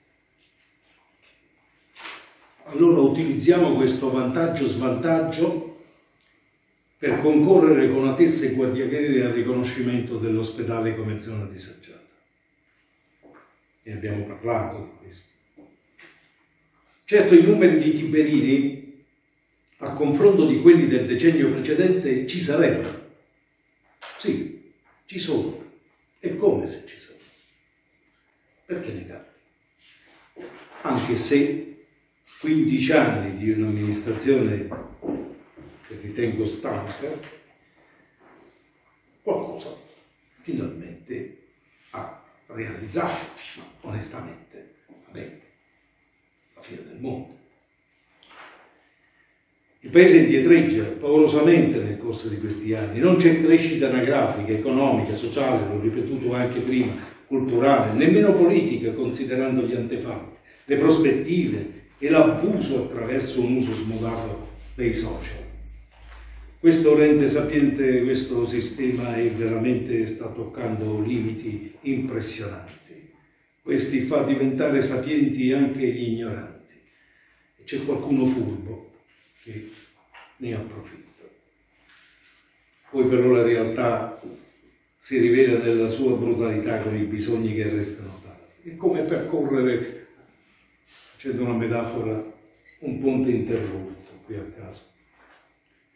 Allora utilizziamo questo vantaggio-svantaggio per concorrere con Atessa e Guardiachieri al riconoscimento dell'ospedale come zona disagiata. Ne abbiamo parlato di questo. Certo, i numeri di Tiberini, a confronto di quelli del decennio precedente, ci sarebbero. Sì, ci sono. E come se ci sono? Perché negarli? Anche se quindici anni di un'amministrazione che ritengo stanca, qualcosa finalmente ha realizzato, ma onestamente, vabbè, la fine del mondo. Il paese indietreggia paurosamente nel corso di questi anni, non c'è crescita anagrafica, economica, sociale, l'ho ripetuto anche prima, culturale, nemmeno politica, considerando gli antefatti, le prospettive e l'abuso attraverso un uso smodato dei social. Questo rende sapiente questo sistema e veramente sta toccando limiti impressionanti. Questi fa diventare sapienti anche gli ignoranti. E c'è qualcuno furbo che ne approfitta. Poi però la realtà si rivela nella sua brutalità con i bisogni che restano tali. È come percorrere, facendo una metafora, un ponte interrotto qui a caso.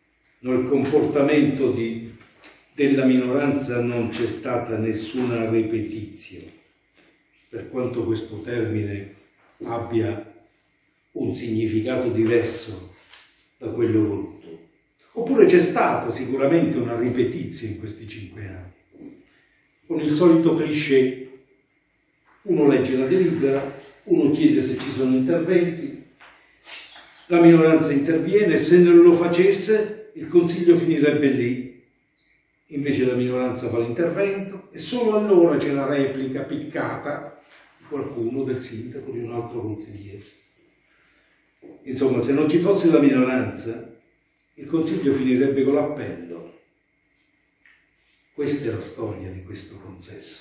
nel comportamento di, della minoranza non c'è stata nessuna ripetizione, per quanto questo termine abbia un significato diverso da quello voluto. Oppure c'è stata sicuramente una ripetizione in questi cinque anni, con il solito cliché: uno legge la delibera, uno chiede se ci sono interventi, la minoranza interviene, se non lo facesse il Consiglio finirebbe lì. Invece la minoranza fa l'intervento e solo allora c'è la replica piccata di qualcuno, del sindaco, di un altro consigliere. Insomma, se non ci fosse la minoranza, il Consiglio finirebbe con l'appello. Questa è la storia di questo consesso.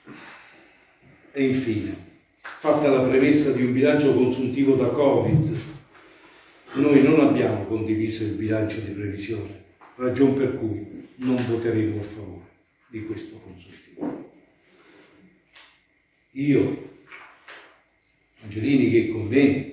E infine, fatta la premessa di un bilancio consuntivo da Covid, noi non abbiamo condiviso il bilancio di previsione, ragion per cui non voteremo a favore di questo consuntivo. Io, Angelini che con me,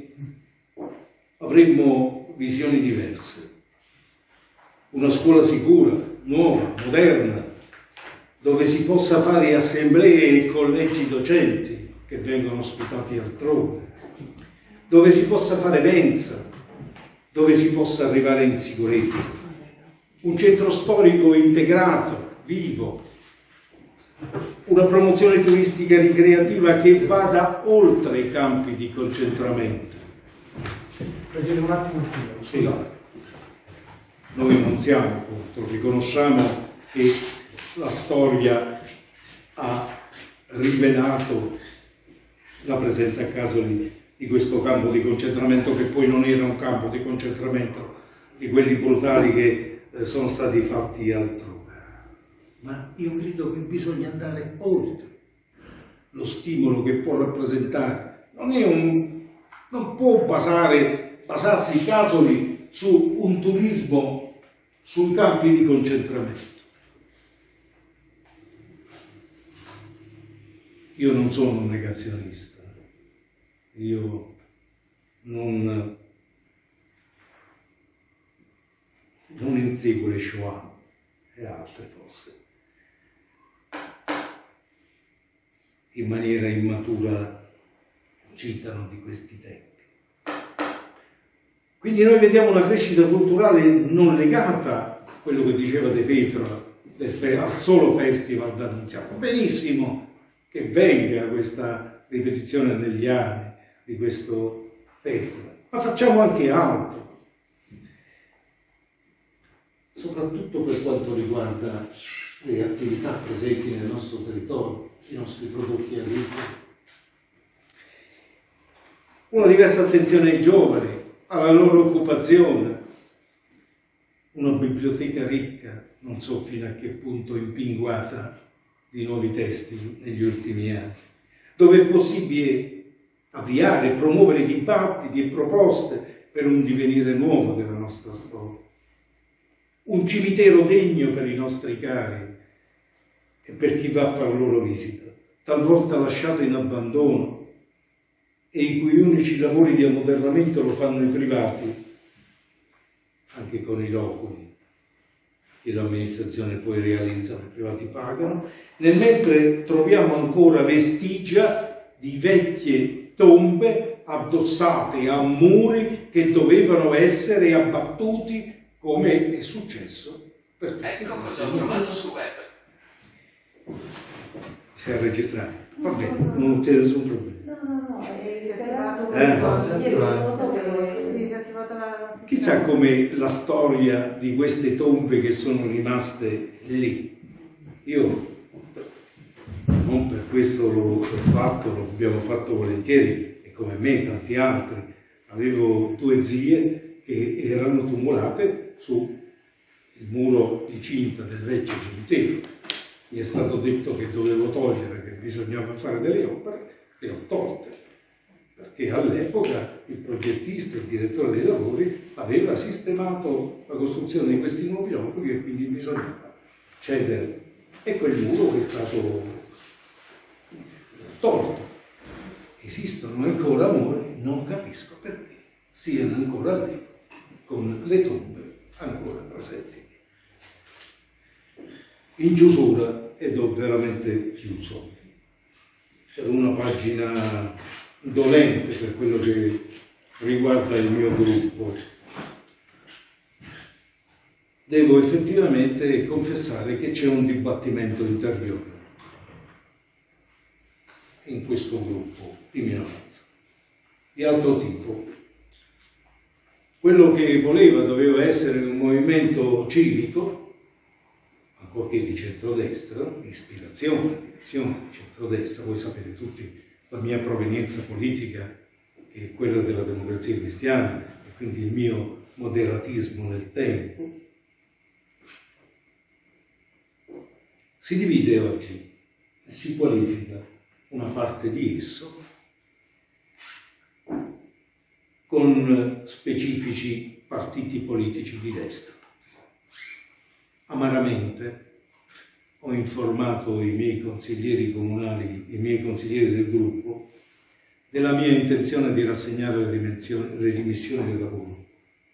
avremmo visioni diverse. Una scuola sicura, nuova, moderna, dove si possa fare assemblee e collegi docenti che vengono ospitati altrove, dove si possa fare mensa, dove si possa arrivare in sicurezza. Un centro storico integrato, vivo, una promozione turistica ricreativa che vada oltre i campi di concentramento. Presidente, un attimo, scusate. Noi non siamo contro, riconosciamo che la storia ha rivelato la presenza a caso di, di questo campo di concentramento, che poi non era un campo di concentramento di quelli brutali che eh, sono stati fatti altrove. Ma io credo che bisogna andare oltre lo stimolo che può rappresentare. Non è un, non può basare, basarsi i Casoli su un turismo sui campi di concentramento. Io non sono un negazionista, io non, non inseguo le Shoah e altre forse in maniera immatura citano di questi tempi. Quindi noi vediamo una crescita culturale non legata a quello che diceva De Petro, del al solo festival d'Annunziata. Benissimo che venga questa ripetizione negli anni di questo festival, ma facciamo anche altro, soprattutto per quanto riguarda le attività presenti nel nostro territorio, i nostri prodotti agricoli. Una diversa attenzione ai giovani, alla loro occupazione, una biblioteca ricca, non so fino a che punto impinguata di nuovi testi negli ultimi anni, dove è possibile avviare, promuovere dibattiti e proposte per un divenire nuovo della nostra storia. Un cimitero degno per i nostri cari e per chi va a far loro visita, talvolta lasciato in abbandono e i cui unici lavori di ammodernamento lo fanno i privati, anche con i loculi che l'amministrazione poi realizza, i privati pagano, nel mentre troviamo ancora vestigia di vecchie tombe addossate a muri che dovevano essere abbattuti, come è successo per tutti. Ecco cosa ho trovato su web. Si è registrato. Va bene, non c'è nessun problema. No, no, no, è attivato Eh. Chissà come la storia di queste tombe che sono rimaste lì. Io non per questo l'ho fatto, lo abbiamo fatto volentieri, e come me tanti altri. Avevo due zie che erano tumulate sul muro di cinta del vecchio cimitero. Mi è stato detto che dovevo togliere, che bisognava fare delle opere, le ho tolte, perché all'epoca il progettista, il direttore dei lavori, aveva sistemato la costruzione di questi nuovi operi e quindi bisognava cedere. E quel muro che è stato tolto. Esistono ancora muri, non capisco perché siano ancora lì con le tombe ancora presenti. In chiusura, ed ho veramente chiuso, per una pagina dolente per quello che riguarda il mio gruppo, devo effettivamente confessare che c'è un dibattimento interiore in questo gruppo di minoranza, di altro tipo. Quello che voleva, doveva essere un movimento civico, ancorché di centrodestra, di ispirazione, di visione di centrodestra. Voi sapete tutti la mia provenienza politica, che è quella della Democrazia Cristiana, e quindi il mio moderatismo nel tempo. Si divide oggi e si qualifica una parte di esso con specifici partiti politici di destra. Amaramente ho informato i miei consiglieri comunali, i miei consiglieri del gruppo, della mia intenzione di rassegnare le, dimensioni, le dimissioni del lavoro.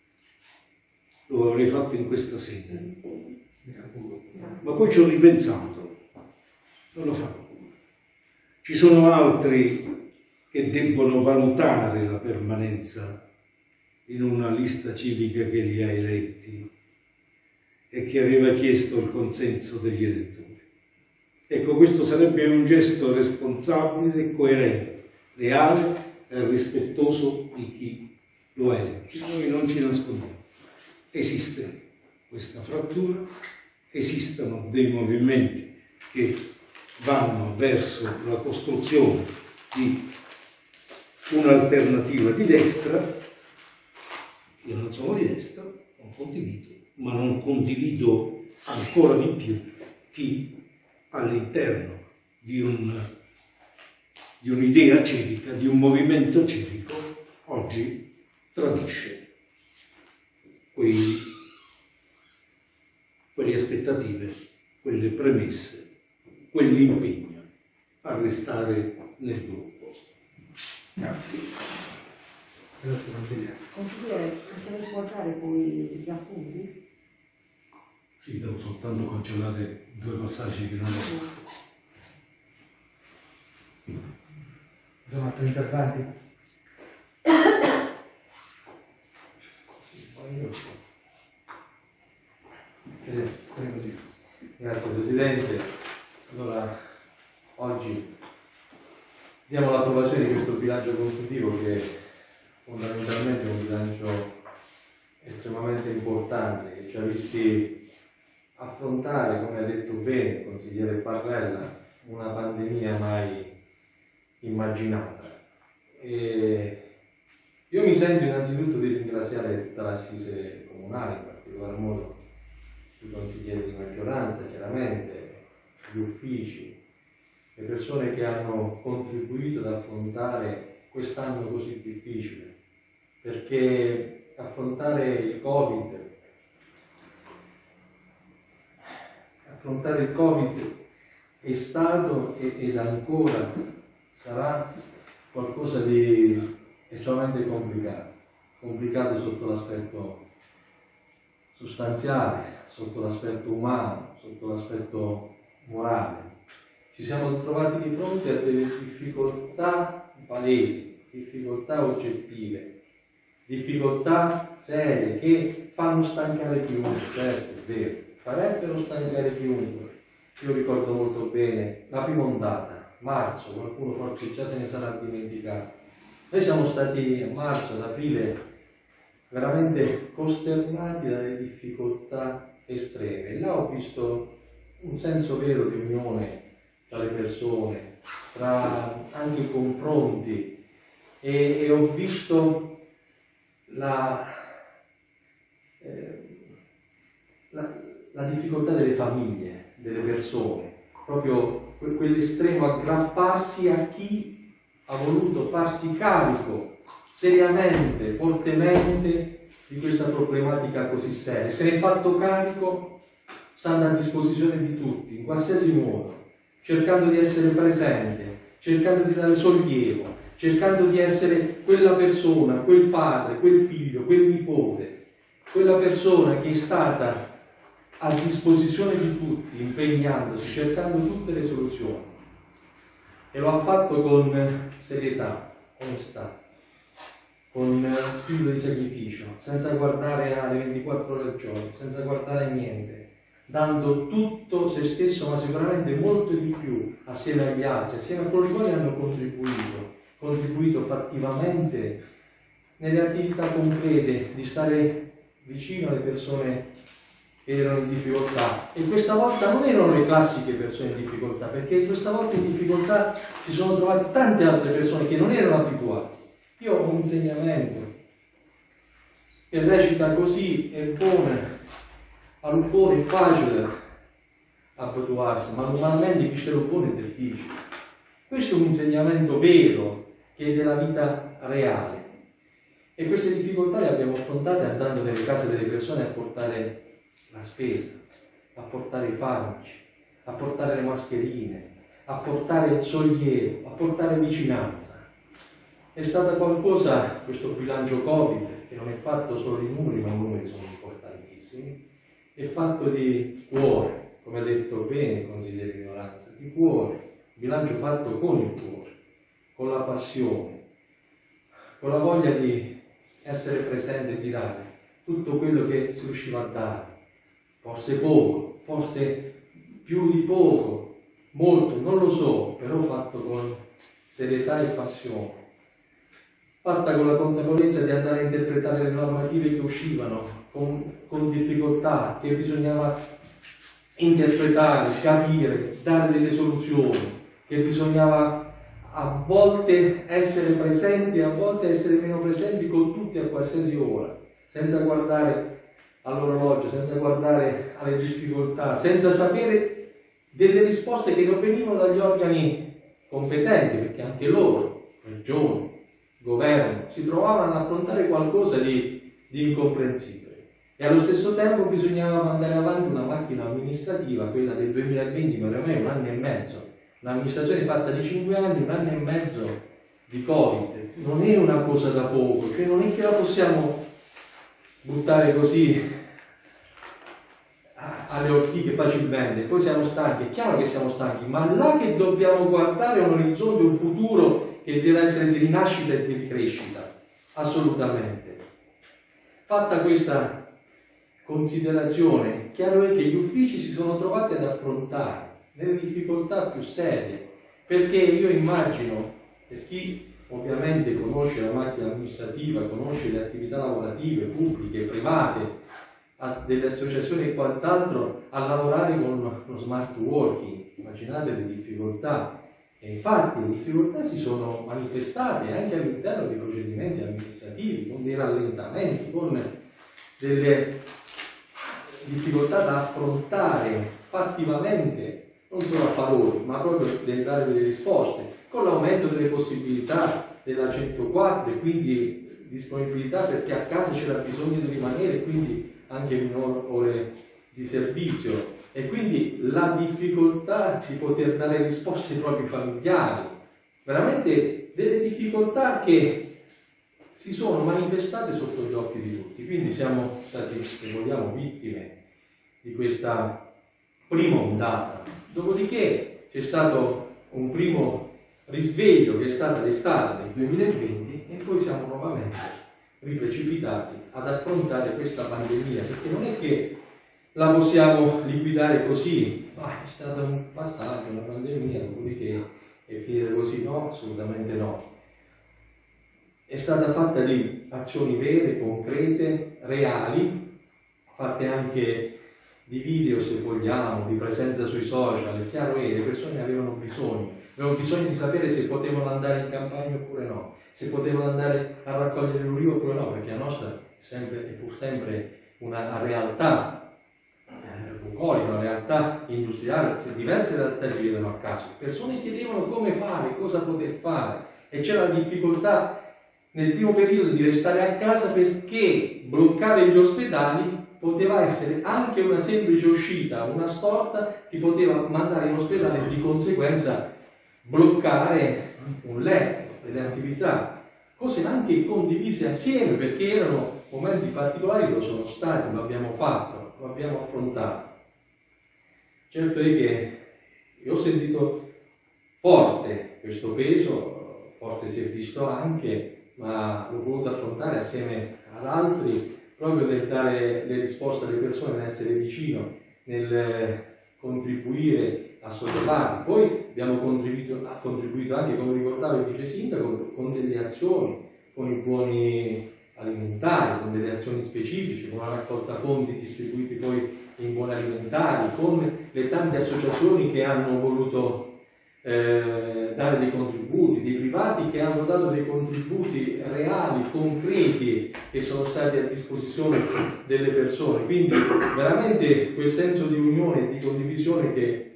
Lo avrei fatto in questa sede. Ma poi ci ho ripensato, non lo farò. Ci sono altri che debbono valutare la permanenza in una lista civica che li ha eletti e che aveva chiesto il consenso degli elettori. Ecco, questo sarebbe un gesto responsabile, coerente, leale e rispettoso di chi lo ha eletto. Noi non ci nascondiamo. Esiste questa frattura, esistono dei movimenti che vanno verso la costruzione di un'alternativa di destra. Io non sono di destra, non condivido, ma non condivido ancora di più chi all'interno di, un, di un'idea civica, di un movimento civico, oggi tradisce quei, quelle aspettative, quelle premesse, quell'impegno a restare nel gruppo. Grazie. Grazie consigliere. Consigliere, potete guardare poi gli appunti? Sì, devo soltanto cancellare due passaggi che non ho fatto. Ci sono altri interventi? Così. Grazie Presidente. Allora, oggi diamo l'approvazione di questo bilancio consuntivo che fondamentalmente è un bilancio estremamente importante che ci ha visti affrontare, come ha detto bene il consigliere Parrella, una pandemia mai immaginata. E io mi sento innanzitutto di ringraziare tutta l'assise comunale, in particolar modo i consiglieri di maggioranza, chiaramente, gli uffici, le persone che hanno contribuito ad affrontare quest'anno così difficile, perché affrontare il Covid, affrontare il Covid è stato ed ancora sarà qualcosa di estremamente complicato, complicato sotto l'aspetto sostanziale, sotto l'aspetto umano, sotto l'aspetto morale. Ci siamo trovati di fronte a delle difficoltà palesi, difficoltà oggettive, difficoltà serie che fanno stancare chiunque, certo, è vero, farebbero stancare chiunque. Io ricordo molto bene la prima ondata, marzo, qualcuno forse già se ne sarà dimenticato. Noi siamo stati a marzo, ad aprile, veramente costernati dalle difficoltà estreme. Là ho visto un senso vero di unione tra le persone, tra anche i confronti e, e ho visto la, eh, la, la difficoltà delle famiglie, delle persone, proprio que- quell'estremo aggrapparsi a chi ha voluto farsi carico seriamente, fortemente di questa problematica così seria. Se ne è fatto carico, stando a disposizione di tutti, in qualsiasi modo, cercando di essere presente, cercando di dare sollievo, cercando di essere quella persona, quel padre, quel figlio, quel nipote quella persona che è stata a disposizione di tutti, impegnandosi, cercando tutte le soluzioni, e lo ha fatto con serietà, onestà, con spirito di sacrificio, senza guardare alle ventiquattro ore al giorno, senza guardare a niente, dando tutto se stesso, ma sicuramente molto di più assieme agli altri, assieme a coloro i quali hanno contribuito, contribuito fattivamente nelle attività concrete di stare vicino alle persone che erano in difficoltà. E questa volta non erano le classiche persone in difficoltà, perché questa volta in difficoltà si sono trovate tante altre persone che non erano abituate. Io ho un insegnamento che recita così: è buono, al buono è facile abituarsi, ma normalmente chi c'è lo buono è difficile. Questo è un insegnamento vero, che è della vita reale. E queste difficoltà le abbiamo affrontate andando nelle case delle persone a portare la spesa, a portare i farmaci, a portare le mascherine, a portare il sollievo, a portare vicinanza. È stata qualcosa, questo bilancio Covid, che non è fatto solo di numeri, ma i numeri sono importantissimi, è fatto di cuore, come ha detto bene il consigliere di minoranza, di cuore, bilancio fatto con il cuore, con la passione, con la voglia di essere presente e di dare tutto quello che si riusciva a dare, forse poco, forse più di poco, molto, non lo so, però fatto con serietà e passione, fatta con la consapevolezza di andare a interpretare le normative che uscivano con, con difficoltà, che bisognava interpretare, capire, dare delle soluzioni, che bisognava a volte essere presenti, a volte essere meno presenti con tutti a qualsiasi ora, senza guardare all'orologio, senza guardare alle difficoltà, senza sapere delle risposte che non venivano dagli organi competenti, perché anche loro, regioni, governo, si trovavano ad affrontare qualcosa di, di incomprensibile. E allo stesso tempo bisognava mandare avanti una macchina amministrativa, quella del duemilaventi, ma ormai è un anno e mezzo, un'amministrazione fatta di cinque anni, un anno e mezzo di Covid. Non è una cosa da poco, cioè non è che la possiamo buttare così alle ortiche facilmente. Poi siamo stanchi, è chiaro che siamo stanchi, ma là che dobbiamo guardare un orizzonte, un futuro che deve essere di rinascita e di ricrescita, assolutamente. Fatta questa considerazione, chiaro è che gli uffici si sono trovati ad affrontare nelle difficoltà più serie, perché io immagino, per chi ovviamente conosce la macchina amministrativa, conosce le attività lavorative, pubbliche, private, delle associazioni e quant'altro, a lavorare con lo smart working, immaginate le difficoltà. E infatti le difficoltà si sono manifestate anche all'interno dei procedimenti amministrativi, con dei rallentamenti, con delle difficoltà da affrontare fattivamente, non solo a parole, ma proprio nel dare delle risposte, con l'aumento delle possibilità della centoquattro, e quindi disponibilità perché a casa c'era bisogno di rimanere, quindi anche minor ore di servizio, e quindi la difficoltà di poter dare risposte ai propri familiari, veramente delle difficoltà che si sono manifestate sotto gli occhi di tutti. Quindi siamo stati, se vogliamo, vittime di questa prima ondata. Dopodiché c'è stato un primo risveglio che è stata l'estate del duemilaventi, e poi siamo nuovamente riprecipitati ad affrontare questa pandemia, perché non è che la possiamo liquidare così, ma è stato un passaggio, una pandemia, dopodiché è finita così. No, assolutamente no. È stata fatta di azioni vere, concrete, reali, fatte anche di video, se vogliamo, di presenza sui social. È chiaro che le persone avevano bisogno, avevano bisogno di sapere se potevano andare in campagna oppure no, se potevano andare a raccogliere l'ulivo oppure no, perché la nostra è, sempre, è pur sempre una realtà bucolica, una realtà industriale, diverse realtà si vedono a caso. Le persone chiedevano come fare, cosa poter fare, e c'era la difficoltà nel primo periodo di restare a casa, perché bloccare gli ospedali poteva essere anche una semplice uscita, una storta che poteva mandare in ospedale e di conseguenza bloccare un letto, delle attività, cose anche condivise assieme, perché erano momenti particolari lo sono stati, lo abbiamo fatto, lo abbiamo affrontato. Certo è che io ho sentito forte questo peso, forse si è visto anche, ma l'ho voluto affrontare assieme ad altri, proprio per dare le risposte alle persone, nel essere vicino, nel contribuire a sollevarli. Poi abbiamo contribuito, ha contribuito anche, come ricordava il vice sindaco, con delle azioni, con i buoni alimentari, con delle azioni specifiche, con la raccolta fondi distribuiti poi in buoni alimentari, con le tante associazioni che hanno voluto eh, dare dei contributi, dei privati che hanno dato dei contributi reali, concreti, che sono stati a disposizione delle persone. Quindi veramente quel senso di unione e di condivisione che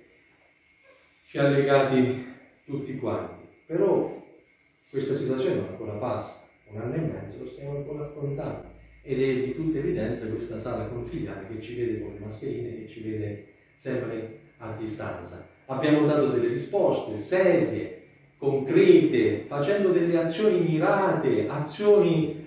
ci ha legati tutti quanti. Però questa situazione non ancora passa, un anno e mezzo lo stiamo ancora affrontando, ed è di tutta evidenza questa sala consigliare che ci vede con le mascherine, che ci vede sempre a distanza. Abbiamo dato delle risposte serie, concrete, facendo delle azioni mirate, azioni,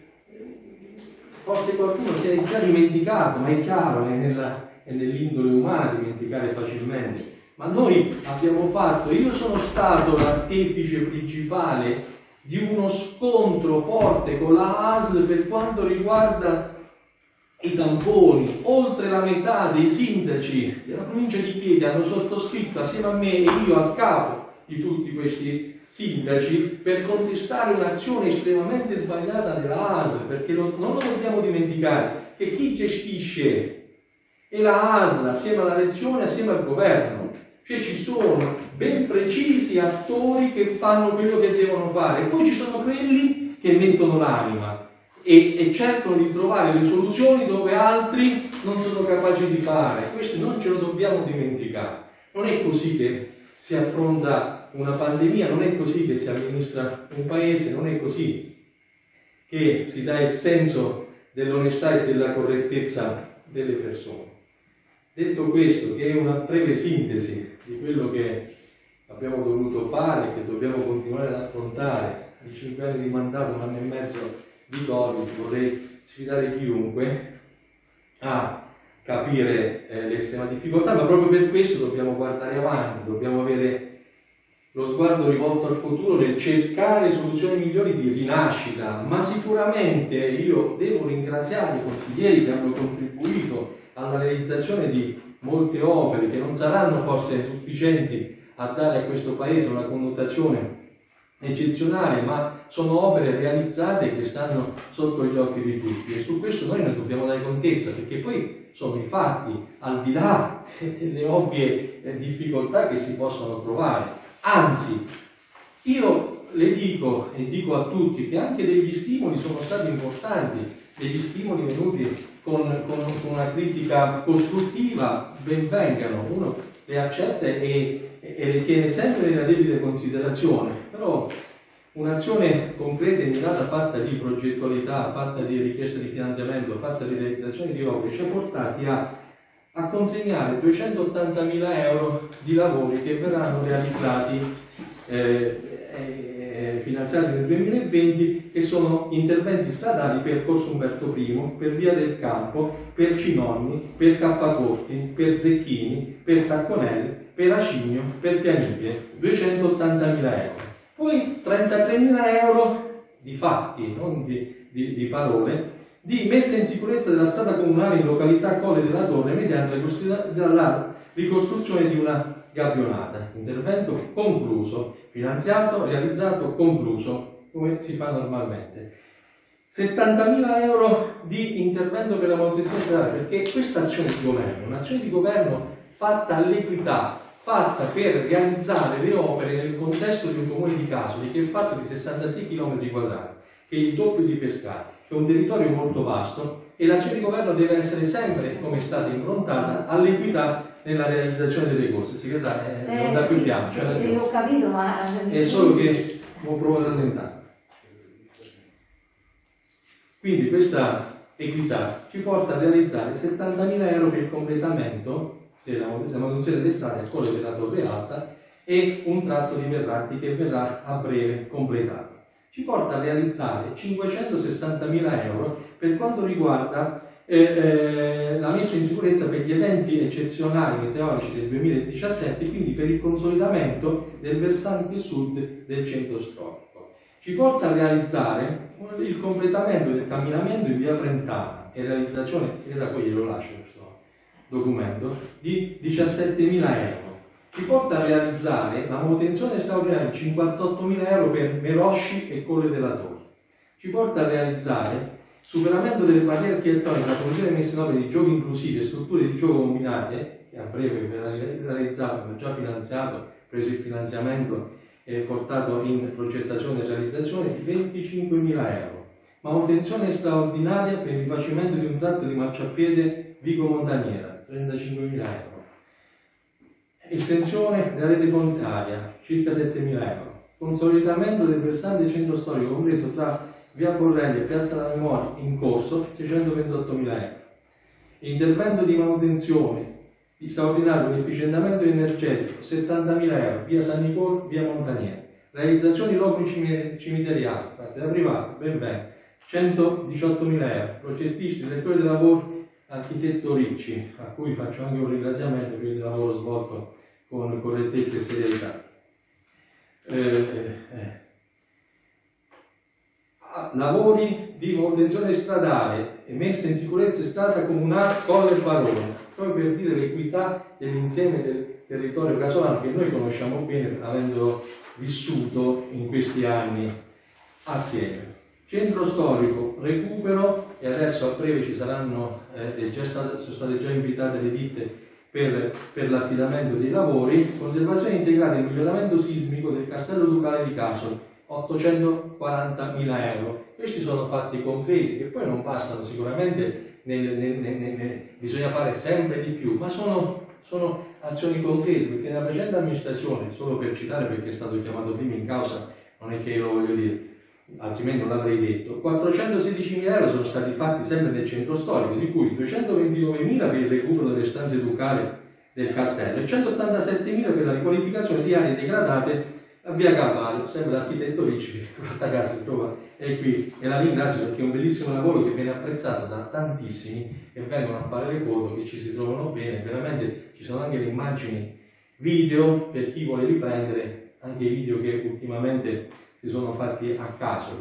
forse qualcuno si è già dimenticato, ma è chiaro, è, nella, è nell'indole umana dimenticare facilmente. Ma noi abbiamo fatto, io sono stato l'artefice principale di uno scontro forte con la A S L per quanto riguarda i tamponi. Oltre la metà dei sindaci della provincia di Chieti hanno sottoscritto assieme a me e io al capo di tutti questi sindaci per contestare un'azione estremamente sbagliata della A S L, perché lo, non lo dobbiamo dimenticare che chi gestisce è la A S L assieme alla regione, assieme al governo. Cioè ci sono ben precisi attori che fanno quello che devono fare, e poi ci sono quelli che mettono l'anima e, e cercano di trovare le soluzioni dove altri non sono capaci di fare. Questo non ce lo dobbiamo dimenticare. Non è così che si affronta una pandemia, non è così che si amministra un paese, non è così che si dà il senso dell'onestà e della correttezza delle persone. Detto questo, che è una breve sintesi di quello che abbiamo dovuto fare e che dobbiamo continuare ad affrontare in cinque anni di mandato, un anno e mezzo di Covid, vorrei sfidare chiunque a capire eh, l'estrema difficoltà, ma proprio per questo dobbiamo guardare avanti, dobbiamo avere lo sguardo rivolto al futuro nel cercare soluzioni migliori di rinascita. Ma sicuramente io devo ringraziare i consiglieri che hanno contribuito alla realizzazione di molte opere che non saranno forse sufficienti a dare a questo paese una connotazione eccezionale, ma sono opere realizzate che stanno sotto gli occhi di tutti, e su questo noi ne dobbiamo dare contezza, perché poi sono i fatti, al di là delle ovvie difficoltà che si possono trovare. Anzi, io le dico e dico a tutti che anche degli stimoli sono stati importanti, degli stimoli venuti con, con, con una critica costruttiva, ben vengano, uno le accetta e, e le tiene sempre nella debita considerazione, però un'azione concreta e mirata, fatta di progettualità, fatta di richiesta di finanziamento, fatta di realizzazione di opere, ci ha portati a, a consegnare duecentottantamila euro di lavori che verranno realizzati eh, eh, finanziati nel duemilaventi, che sono interventi stradali per Corso Umberto I, per Via del Campo, per Cinonni, per Cappacorti, per Zecchini, per Tacconelli, per Acigno, per Pianipie, duecentottantamila euro. Poi trentatremila euro di fatti, non di, di, di parole, di messa in sicurezza della strada comunale in località Colle della Torre mediante la ricostruzione di una gabbionata. Intervento concluso, finanziato, realizzato, concluso, come si fa normalmente. settantamila euro di intervento per la manutenzione stradale, perché questa azione di governo, un'azione di governo fatta all'equità, fatta per realizzare le opere nel contesto di un comune di Casoli che è fatto di sessantasei chilometri quadrati, che è il doppio di Pescara, che è un territorio molto vasto, e l'azione di governo deve essere sempre, come è stata improntata, all'equità nella realizzazione delle cose. Segretaria, eh, non da più piano, cioè, eh, ho capito, ma è solo che ho provato a tentare. Quindi questa equità ci porta a realizzare settantamila euro per il completamento della manutenzione delle strade a Colle della Torre Alta e un tratto di Verratti che verrà a breve completato. ci porta a realizzare cinquecentosessantamila euro per quanto riguarda eh, eh, la messa in sicurezza per gli eventi eccezionali meteorici del duemiladiciassette, quindi per il consolidamento del versante sud del centro storico. Ci porta a realizzare il completamento del camminamento in via Frentana e realizzazione, se da poi glielo lascio questo documento, di diciassettemila euro. Ci porta a realizzare la manutenzione straordinaria di cinquantottomila euro per Merosci e Colle della Torre. Ci porta a realizzare superamento delle barriere architettoniche, la produzione messa in opera di giochi inclusivi e strutture di gioco combinate, che a breve verrà realizzato, abbiamo già finanziato, preso il finanziamento e portato in progettazione e realizzazione, di venticinquemila euro. Manutenzione straordinaria per il rifacimento di un tratto di marciapiede Vico Montaniera, trentacinquemila euro. Estensione della rete fontaria, circa settemila euro. Consolidamento del versante centro storico compreso tra via Borrelli e piazza della Memoria in corso, seicentoventottomila euro. Intervento di manutenzione di straordinario di efficientamento energetico, settantamila euro, via San Nicolò, via Montaniera. Realizzazione di loculi cimiteriali, fatte da privati, ben bene, centodiciottomila euro. Progettisti, direttore dei lavori, architetto Ricci, a cui faccio anche un ringraziamento per il lavoro svolto con correttezza e serietà. Eh, eh. Lavori di manutenzione stradale e messa in sicurezza strada comunale Colle Barone, proprio per dire l'equità dell'insieme del territorio casolano che noi conosciamo bene avendo vissuto in questi anni assieme. Centro storico, recupero, e adesso a breve ci saranno, eh, già state, sono state già invitate le ditte per, per l'affidamento dei lavori. Conservazione integrata e miglioramento sismico del Castello Ducale di Casoli, ottocentoquarantamila euro. Questi sono fatti concreti che poi non passano sicuramente, nel, nel, nel, nel, bisogna fare sempre di più, ma sono, sono azioni concrete, perché nella precedente amministrazione, solo per citare perché è stato chiamato prima in causa, non è che io lo voglio dire, altrimenti non l'avrei detto, quattrocentosedicimila euro sono stati fatti sempre nel centro storico, di cui duecentoventinovemila per il recupero delle stanze ducali del castello e centottantasettemila per la riqualificazione di aree degradate a via Calvario, sempre l'architetto Ricci, che questa casa si trova è qui, e la ringrazio perché è un bellissimo lavoro che viene apprezzato da tantissimi che vengono a fare le foto, che ci si trovano bene, veramente ci sono anche le immagini video per chi vuole riprendere anche i video che ultimamente si sono fatti a Casoli.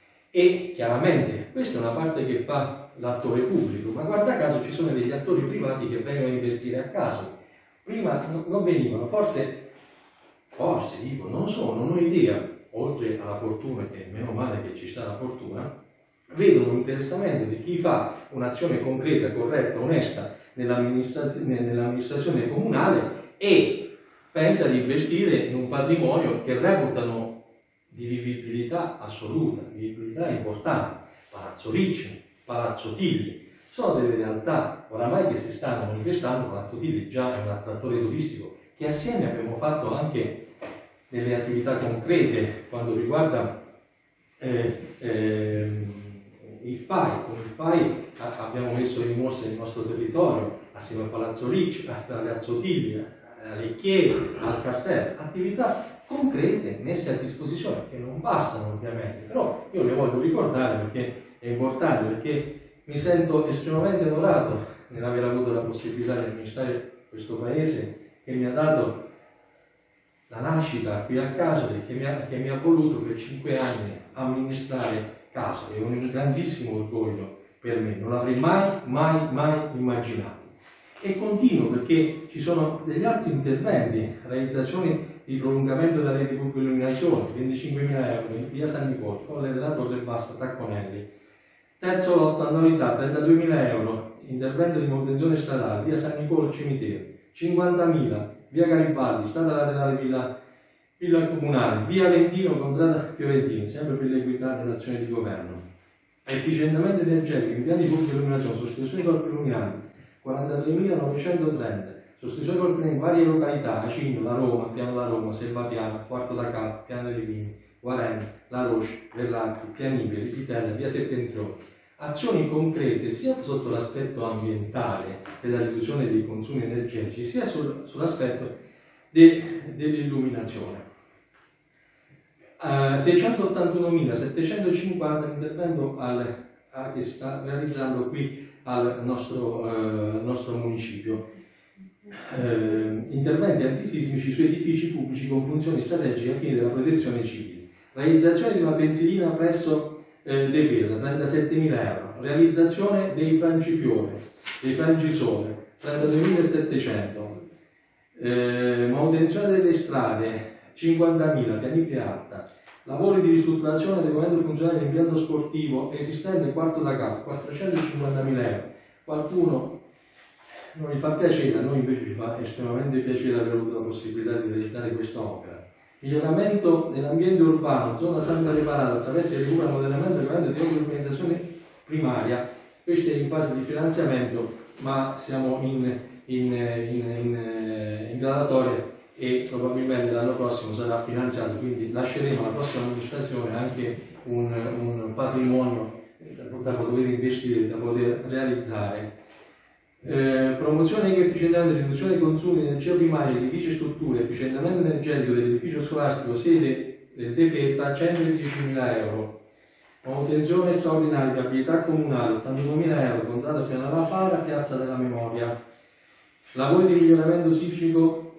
E chiaramente questa è una parte che fa l'attore pubblico, ma guarda caso ci sono degli attori privati che vengono a investire a Casoli. Prima non venivano, forse Forse, dico, non so, non ho idea, oltre alla fortuna, che meno male che ci sta la fortuna, vedo un interessamento di chi fa un'azione concreta, corretta, onesta nell'amministrazione, nell'amministrazione comunale e pensa di investire in un patrimonio che reputano di vivibilità assoluta, di vivibilità importante. Palazzo Ricci, Palazzo Tilli, sono delle realtà oramai che si stanno manifestando. Palazzo Tilli già è un attrattore turistico che assieme abbiamo fatto anche delle attività concrete quando riguarda eh, eh, il F A I. Con il F A I abbiamo messo in mostra il nostro territorio assieme a Palazzo Ricci, a Palazzo Tilli, alle chiese, al castello, attività concrete messe a disposizione che non bastano ovviamente, però io le voglio ricordare perché è importante, perché mi sento estremamente onorato nell'aver avuto la possibilità di amministrare questo paese che mi ha dato la nascita qui a Casoli, che mi ha, che mi ha voluto per cinque anni amministrare Casoli. È un grandissimo orgoglio per me, non l'avrei mai, mai, mai immaginato. E continuo perché ci sono degli altri interventi, realizzazioni di prolungamento della rete di pubblica illuminazione, venticinquemila euro, in via San Nicolò, Colle della Torre Bassa, Tacconelli. Terzo lotto annualità, trentaduemila euro, intervento di manutenzione stradale, via San Nicolò Cimitero. cinquantamila, via Garibaldi, strada laterale Villa, Villa Comunale, via Lentino, contrada Fiorentini, sempre per l'equità dell'azione di governo. Efficientamento energetico, impianti di pubblica illuminazione, sostituzione di corpi illuminanti, quarantatremilanovecentotrenta, sostituzione di corpi in varie località, Acigno, La Roma, Piano La Roma, Selvapiano, Quarto da Capo, Piano dei Vini, Guareni, La Roche, Verlacchi, Pianibili, Vitella, via Settentrione. Azioni concrete sia sotto l'aspetto ambientale della riduzione dei consumi energetici sia sul, sull'aspetto de, dell'illuminazione. Uh, seicentottantunomilasettecentocinquanta l'intervento al, a, che sta realizzando qui al nostro, uh, nostro municipio. Uh, interventi antisismici su edifici pubblici con funzioni strategiche ai fini della protezione civile. Realizzazione di una pensilina presso eh, De Pedra, trentasettemila euro. Realizzazione dei frangifiore, dei frangisole, trentaduemilasettecento. Eh, manutenzione delle strade, cinquantamila, pianipri alta. Lavori di ristrutturazione del regolamento funzionale dell'impianto sportivo esistente quarto da capo, quattrocentocinquantamila euro. Qualcuno non gli fa piacere, a noi invece ci fa estremamente piacere aver avuto la possibilità di realizzare questa opera. Miglioramento dell'ambiente urbano, zona Santa Reparata, attraverso il recupero e modellamento del regolamento di urbanizzazione primaria. Questo è in fase di finanziamento, ma siamo in, in, in, in, in gradatoria e probabilmente l'anno prossimo sarà finanziato, quindi lasceremo alla prossima amministrazione anche un, un patrimonio da poter investire, da poter realizzare. Eh, promozione e efficientamento, riduzione dei consumi di energia primaria, edifici e strutture, efficientamento energetico dell'edificio scolastico sede del De Pedra, centodiecimila euro. Manutenzione straordinaria di abilità comunale, ottantunomila euro, contratto a Pianara Fara, Piazza della Memoria. Lavori di miglioramento sismico,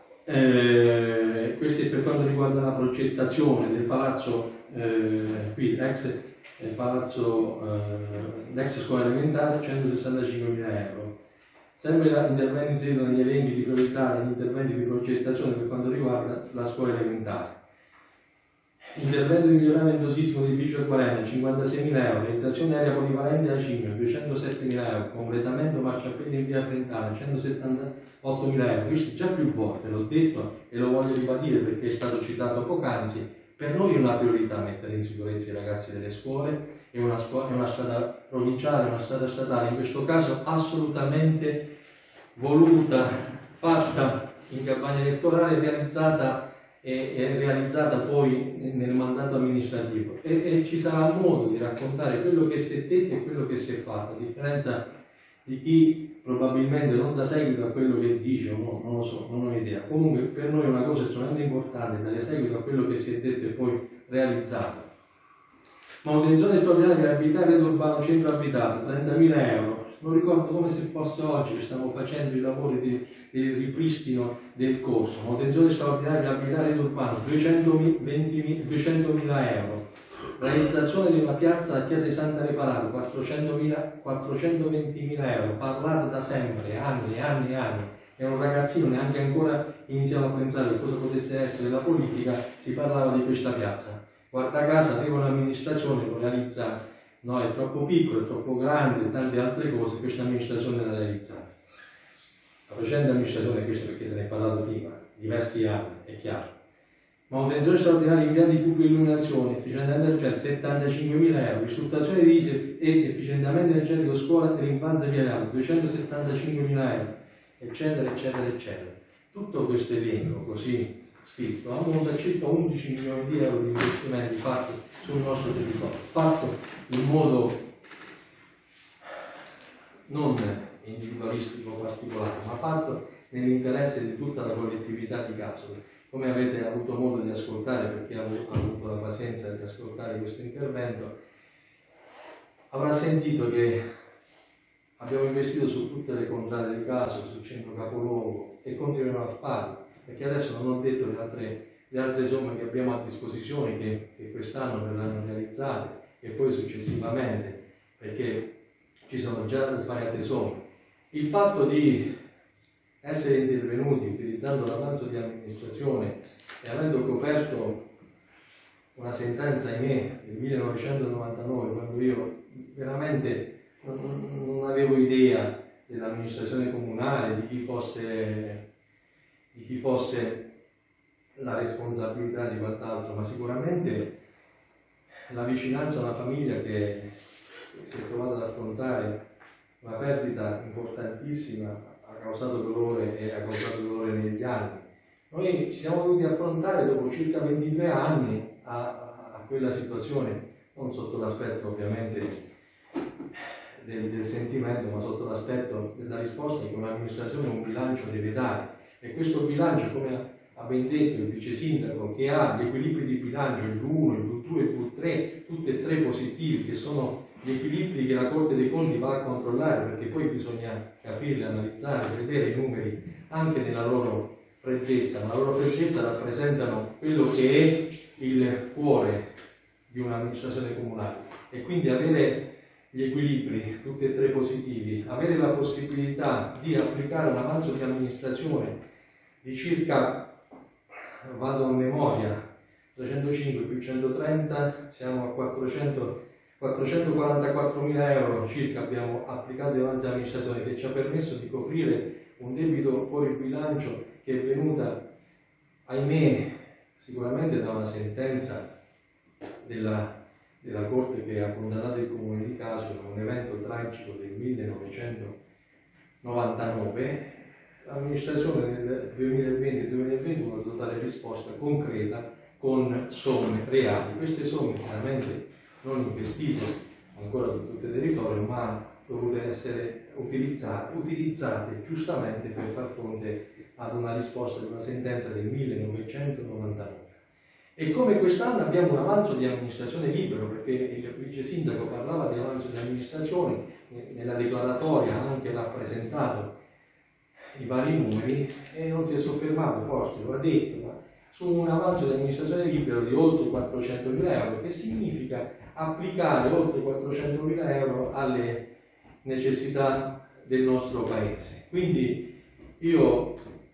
eh, questo è per quanto riguarda la progettazione del palazzo, eh, qui ex il palazzo, eh, l'ex scuola elementare, centosessantacinquemila euro. Sempre interventi inseriti negli elenchi di priorità degli interventi di progettazione per quanto riguarda la scuola elementare. Intervento di miglioramento sismico di edificio Aquarena, cinquantaseimila euro. Realizzazione area polivalente a Cimio, duecentosettemila euro. Completamento marciapiede in via Frentana, centosettantottomila euro. Questo già più volte l'ho detto e lo voglio ribadire perché è stato citato poc'anzi. Per noi è una priorità mettere in sicurezza i ragazzi delle scuole, è una, scuola, è una strada provinciale, una strada statale, in questo caso assolutamente voluta, fatta in campagna elettorale, realizzata e, e realizzata poi nel mandato amministrativo. E, e ci sarà modo di raccontare quello che si è detto e quello che si è fatto, a differenza di chi probabilmente non dà seguito a quello che dice, o no, non lo so, non ho idea. Comunque per noi è una cosa estremamente importante dare seguito a quello che si è detto e poi realizzato. Manutenzione straordinaria di abilità rete urbano centro abitato, trentamila euro. Non ricordo come se fosse oggi che stiamo facendo i lavori di, di ripristino del corso. Manutenzione straordinaria di abilità rete urbano, duecentomila euro. Realizzazione di una piazza a Chiesa di Santa Reparata, quattrocentoventimila euro, parlato da sempre, anni, anni, anni. Era un ragazzino, neanche ancora iniziava a pensare a cosa potesse essere la politica, si parlava di questa piazza. Guarda caso, arriva un'amministrazione, lo realizza, no, è troppo piccolo, è troppo grande, tante altre cose, questa amministrazione l'ha realizzata. La precedente amministrazione, questo perché se ne è parlato prima, diversi anni, è chiaro. Manutenzione straordinaria di impianti di pubblica illuminazione, efficientamento energetico settantacinquemila euro, ristrutturazione edilizia ed efficientamento energetico scuola dell'infanzia viale duecentosettantacinquemila euro, eccetera, eccetera, eccetera. Tutto questo elenco così scritto ammonta a circa undici milioni di euro di investimenti fatti sul nostro territorio, fatto in modo non individualistico particolare, ma fatto nell'interesse di tutta la collettività di Casole. Come avete avuto modo di ascoltare, perché ha avuto la pazienza di ascoltare questo intervento, avrà sentito che abbiamo investito su tutte le contrade di Casole, sul centro capoluogo e continueremo a farlo, perché adesso non ho detto le altre, le altre somme che abbiamo a disposizione, che, che quest'anno verranno realizzate e poi successivamente, perché ci sono già svariate somme. Il fatto di essere intervenuti utilizzando l'avanzo di amministrazione e avendo coperto una sentenza, ahimè, del millenovecentonovantanove, quando io veramente non, non avevo idea dell'amministrazione comunale, di chi fosse, di chi fosse la responsabilità di quant'altro, ma sicuramente la vicinanza a una famiglia che si è trovata ad affrontare una perdita importantissima ha causato dolore e ha causato dolore negli anni. Noi ci siamo dovuti affrontare dopo circa ventitré anni a, a quella situazione, non sotto l'aspetto ovviamente del, del sentimento, ma sotto l'aspetto della risposta che un'amministrazione un bilancio deve dare. E questo bilancio, come ha ben detto il vice sindaco, che ha gli equilibri di bilancio, il V uno, il V due, il V tre, tutti e tre positivi, che sono gli equilibri che la Corte dei Conti va a controllare, perché poi bisogna capirli, analizzare, vedere i numeri anche nella loro freddezza, ma la loro freddezza rappresentano quello che è il cuore di un'amministrazione comunale, e quindi avere gli equilibri tutti e tre positivi, avere la possibilità di applicare un avanzo di amministrazione di circa, vado a memoria, trecentocinque più centotrenta, siamo a quattrocento, quattrocentoquarantaquattromila euro circa abbiamo applicato di avanzo di amministrazione, che ci ha permesso di coprire un debito fuori bilancio che è venuta, ahimè, sicuramente da una sentenza della, della Corte che ha condannato il Comune di Casoli, un evento tragico del millenovecentonovantanove. L'amministrazione nel duemilaventi duemilaventuno ha dato dare risposta concreta con somme reali. Queste somme chiaramente non investite ancora su tutto il territorio, ma dovute essere utilizzate, utilizzate giustamente per far fronte ad una risposta di una sentenza del millenovecentonovantanove. E come quest'anno abbiamo un avanzo di amministrazione libero, perché il vice sindaco parlava di avanzo di amministrazione, nella declaratoria anche l'ha presentato i vari numeri e non si è soffermato, forse lo ha detto, ma su un avanzo di amministrazione libero di oltre quattrocentomila euro, che significa applicare oltre quattrocentomila euro alle necessità del nostro paese. Quindi io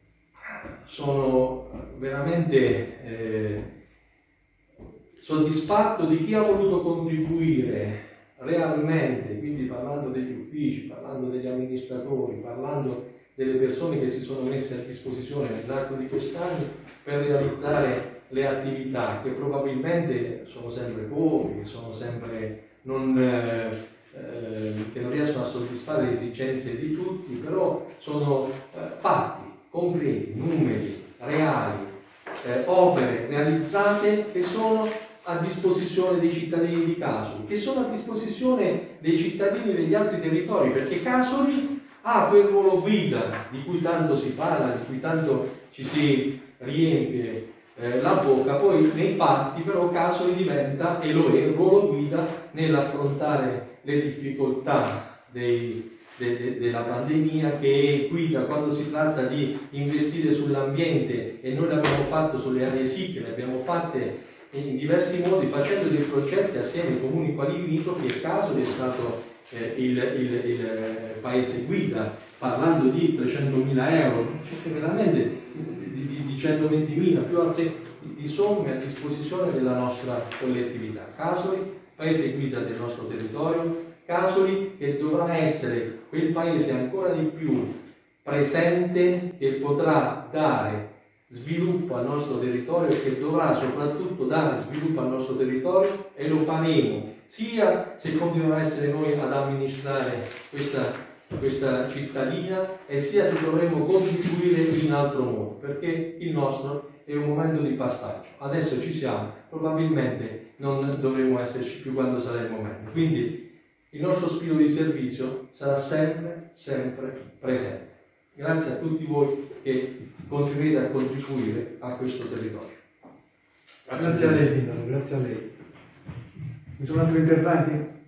sono veramente eh, soddisfatto di chi ha voluto contribuire realmente, quindi parlando degli uffici, parlando degli amministratori, parlando delle persone che si sono messe a disposizione nell'arco di quest'anno per realizzare le attività, che probabilmente sono sempre poche, che sono sempre non, eh, eh, che non riescono a soddisfare le esigenze di tutti, però sono eh, fatti concreti, numeri reali, eh, opere realizzate che sono a disposizione dei cittadini di Casoli, che sono a disposizione dei cittadini degli altri territori, perché Casoli ha quel ruolo guida di cui tanto si parla, di cui tanto ci si riempie eh, la bocca, poi nei fatti però Casoli diventa, e lo è, il ruolo guida nell'affrontare le difficoltà dei, de, de, della pandemia, che è guida quando si tratta di investire sull'ambiente, e noi l'abbiamo fatto sulle aree sicche, le abbiamo fatte in diversi modi, facendo dei progetti assieme ai comuni quali limitrofi, e Casoli è stato eh, il, il, il paese guida, parlando di trecentomila euro, veramente di, di, di centoventimila, più altre di somme a disposizione della nostra collettività. Casoli, paese guida del nostro territorio, Casoli che dovrà essere quel paese ancora di più presente, che potrà dare sviluppo al nostro territorio, che dovrà soprattutto dare sviluppo al nostro territorio, e lo faremo sia se continuerà a essere noi ad amministrare questa, questa cittadina, e sia se dovremo contribuire in altro modo, perché il nostro è un momento di passaggio. Adesso ci siamo, probabilmente non dovremo esserci più quando sarà il momento. Quindi il nostro spirito di servizio sarà sempre, sempre presente. Grazie a tutti voi che continuerete a contribuire a questo territorio. Grazie, grazie a lei, Sindaco, grazie a lei. Ci sono altri interventi?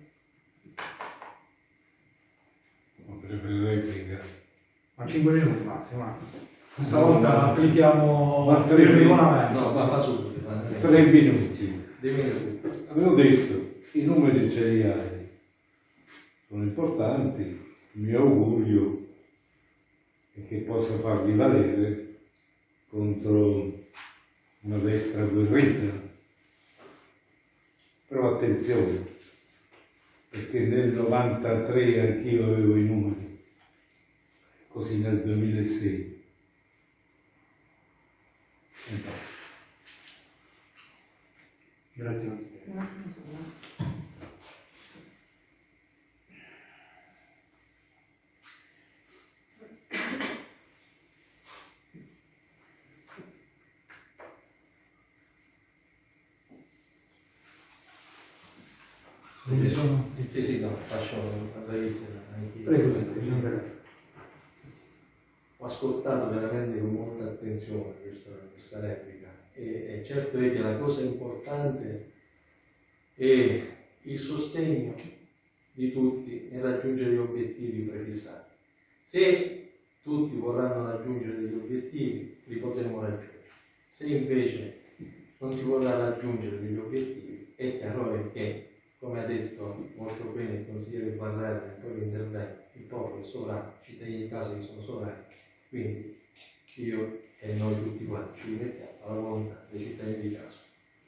Non preferirei prima. Ma cinque minuti massimo. Questa volta applichiamo tre il regolamento. No, ma fa subito. Tre minuti. Dei minuti. Avevo detto, i numeri ce li hai, sono importanti, il mio augurio è che possa farli valere contro una destra guerrita. Però attenzione, perché nel novantatré anch'io avevo i numeri, così nel duemilasei. Grazie, consigliere. Non ci sono? Sì, sì, no, faccio la rivista. Prego, signor. Posso ascoltato veramente con molta attenzione questa, questa replica e, e certo è che la cosa importante è il sostegno di tutti nel raggiungere gli obiettivi prefissati. Se tutti vorranno raggiungere degli obiettivi, li potremo raggiungere. Se invece non si vorrà raggiungere degli obiettivi, è chiaro che, come ha detto molto bene il consigliere Barrera nel proprio intervento, il popolo è sovrano, i cittadini di casa sono sovrani, quindi io e noi tutti quanti ci rimettiamo alla volontà dei cittadini di casa.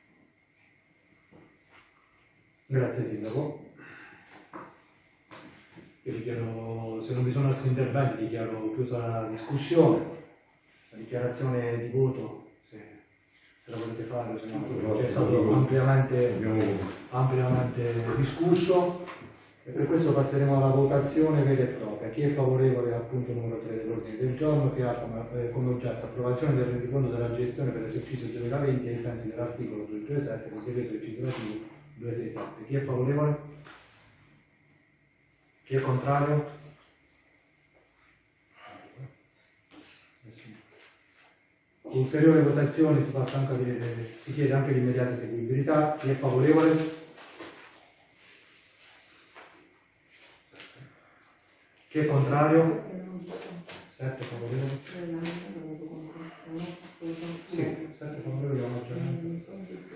Grazie Sindaco. Io dichiaro, se non vi sono altri interventi, dichiaro chiusa la discussione. La dichiarazione di voto, se, se la volete fare, se no, è stato ampiamente, ampiamente discusso e per questo passeremo alla votazione vera e propria. Chi è favorevole al punto numero tre dell'ordine del giorno, che ha come, eh, come oggetto approvazione del rendiconto della gestione per l'esercizio duemilaventi ai sensi dell'articolo duecentoventisette del decreto legislativo duecentosessantasette. Chi è favorevole? Chi è contrario? Ulteriore votazione si, passa anche di, si chiede anche l'immediata eseguibilità. Chi è favorevole? Chi è contrario? sette favorevoli. Sì, sette favorevoli la maggioranza.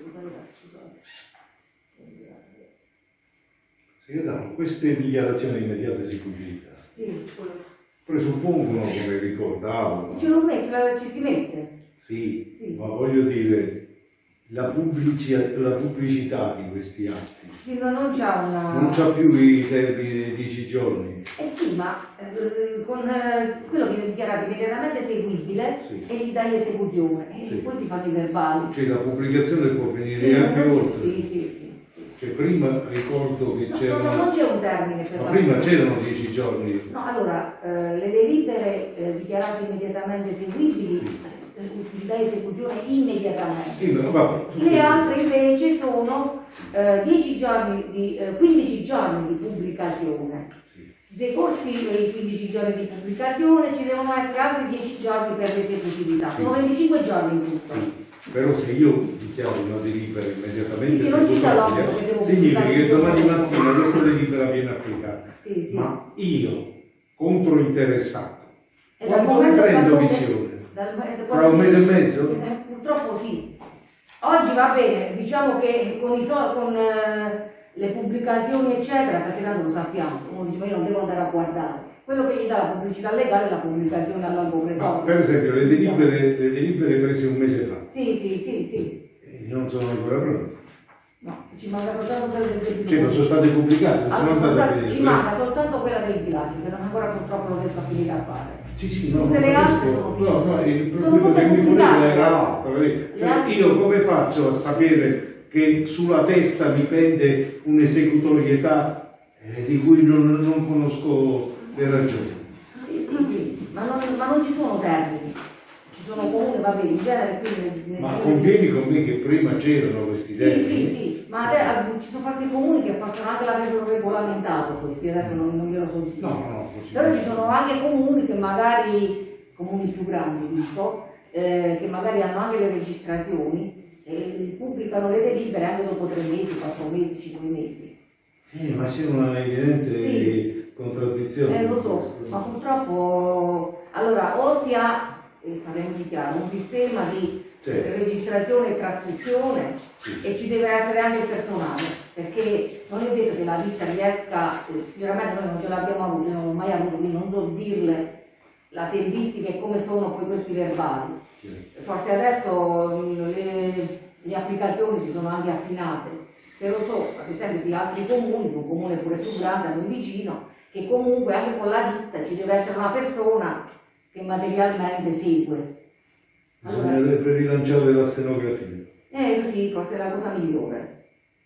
Segretario, queste dichiarazioni di immediata eseguibilità Sì, presuppongono, come ricordavo, ce lo metto, ci si mette. sì, Sì. ma voglio dire, la, pubblici- la pubblicità di questi atti Sì, ma non c'ha una... non c'ha più i termini di dieci giorni. Eh sì, ma eh, con eh, quello viene dichiarato immediatamente eseguibile Sì. e gli dai esecuzione e Sì. poi si fanno i verbali. Cioè la pubblicazione può venire Sì, anche non- oltre. Sì, sì, sì. sì. Che prima ricordo che No, no, c'erano, non c'è un termine per ma la prima pubblicazione. c'erano dieci giorni. No, allora, eh, le delibere eh, dichiarate immediatamente eseguibili, eh, gli dai esecuzione immediatamente. Sì, ma vabbè, Le altre invece sono eh, dieci giorni di, eh, quindici giorni di pubblicazione. sì. Decorsi i quindici giorni di pubblicazione ci devono essere altri dieci giorni per l'esecutività, Sì. sono venticinque giorni in tutto. Sì. Però se io dichiaro una delibera immediatamente Sì, sì, non ci sta esecutoria, l'obbligo che devo significa pubblicare che il domani giorno. mattina questa delibera viene applicata. Sì, sì. Ma io, controinteressato, E dal quando momento prendo che- visione? dal- eh, Fra un mese e mezzo? Eh, purtroppo sì. Oggi va bene, diciamo che con, i so- con eh, le pubblicazioni eccetera, perché tanto lo sappiamo, uno dice ma io non devo andare a guardare. Quello che gli dà la pubblicità legale è la pubblicazione all'albo Ma gregorio. per esempio le delibere, le delibere prese un mese fa Sì, sì, sì, sì. eh, non sono ancora pronte. No, ci manca soltanto quella del debito. Cioè non sono state pubblicate, non sono Allora, andate a ci vedere. manca soltanto quella del bilancio, che non ancora purtroppo non riesco a finire a fare. Sì, sì, no, Tutte ma le altre questo- sono no, no, il finite. problema Sono che mi tutte poneva pubblicate. era l'altro, vedi? Le Cioè, altre- io come faccio a sapere che sulla testa mi pende un'esecutorietà eh, di cui non, non conosco le ragioni? Sì, sì, sì, ma non, ma non ci sono termini, ci sono comuni, va bene, in genere qui nel- Ma nel- convieni con me che prima c'erano questi Sì, termini? sì, sì, ma adesso ci sono farsi comuni che possono anche l'averlo regolamentato questi, adesso non, non glielo so dire. No, no, no, così. Però ci sono anche comuni che magari, comuni più grandi dico, eh, che magari hanno anche le registrazioni e pubblicano le delibere anche dopo tre mesi, quattro mesi, cinque mesi. Eh, ma c'è una evidente Sì. contraddizione. Eh, lo in so, questo. ma purtroppo, allora, o si ha, eh, parliamoci chiaro, un sistema di Certo. registrazione e trascrizione Sì. e ci deve essere anche il personale, perché non è detto che la ditta riesca, eh, sicuramente noi non ce l'abbiamo avuto, non l'ho mai avuto, quindi non so dirle la tempistica e come sono poi questi verbali. Sì. Forse adesso mm, le, le applicazioni si sono anche affinate, però so, ad esempio, di altri comuni, un comune pure più grande, a noi vicino, che comunque anche con la ditta ci deve essere una persona che materialmente segue. Allora, Bisognerebbe rilanciare la stenografia. eh sì, forse è la cosa migliore.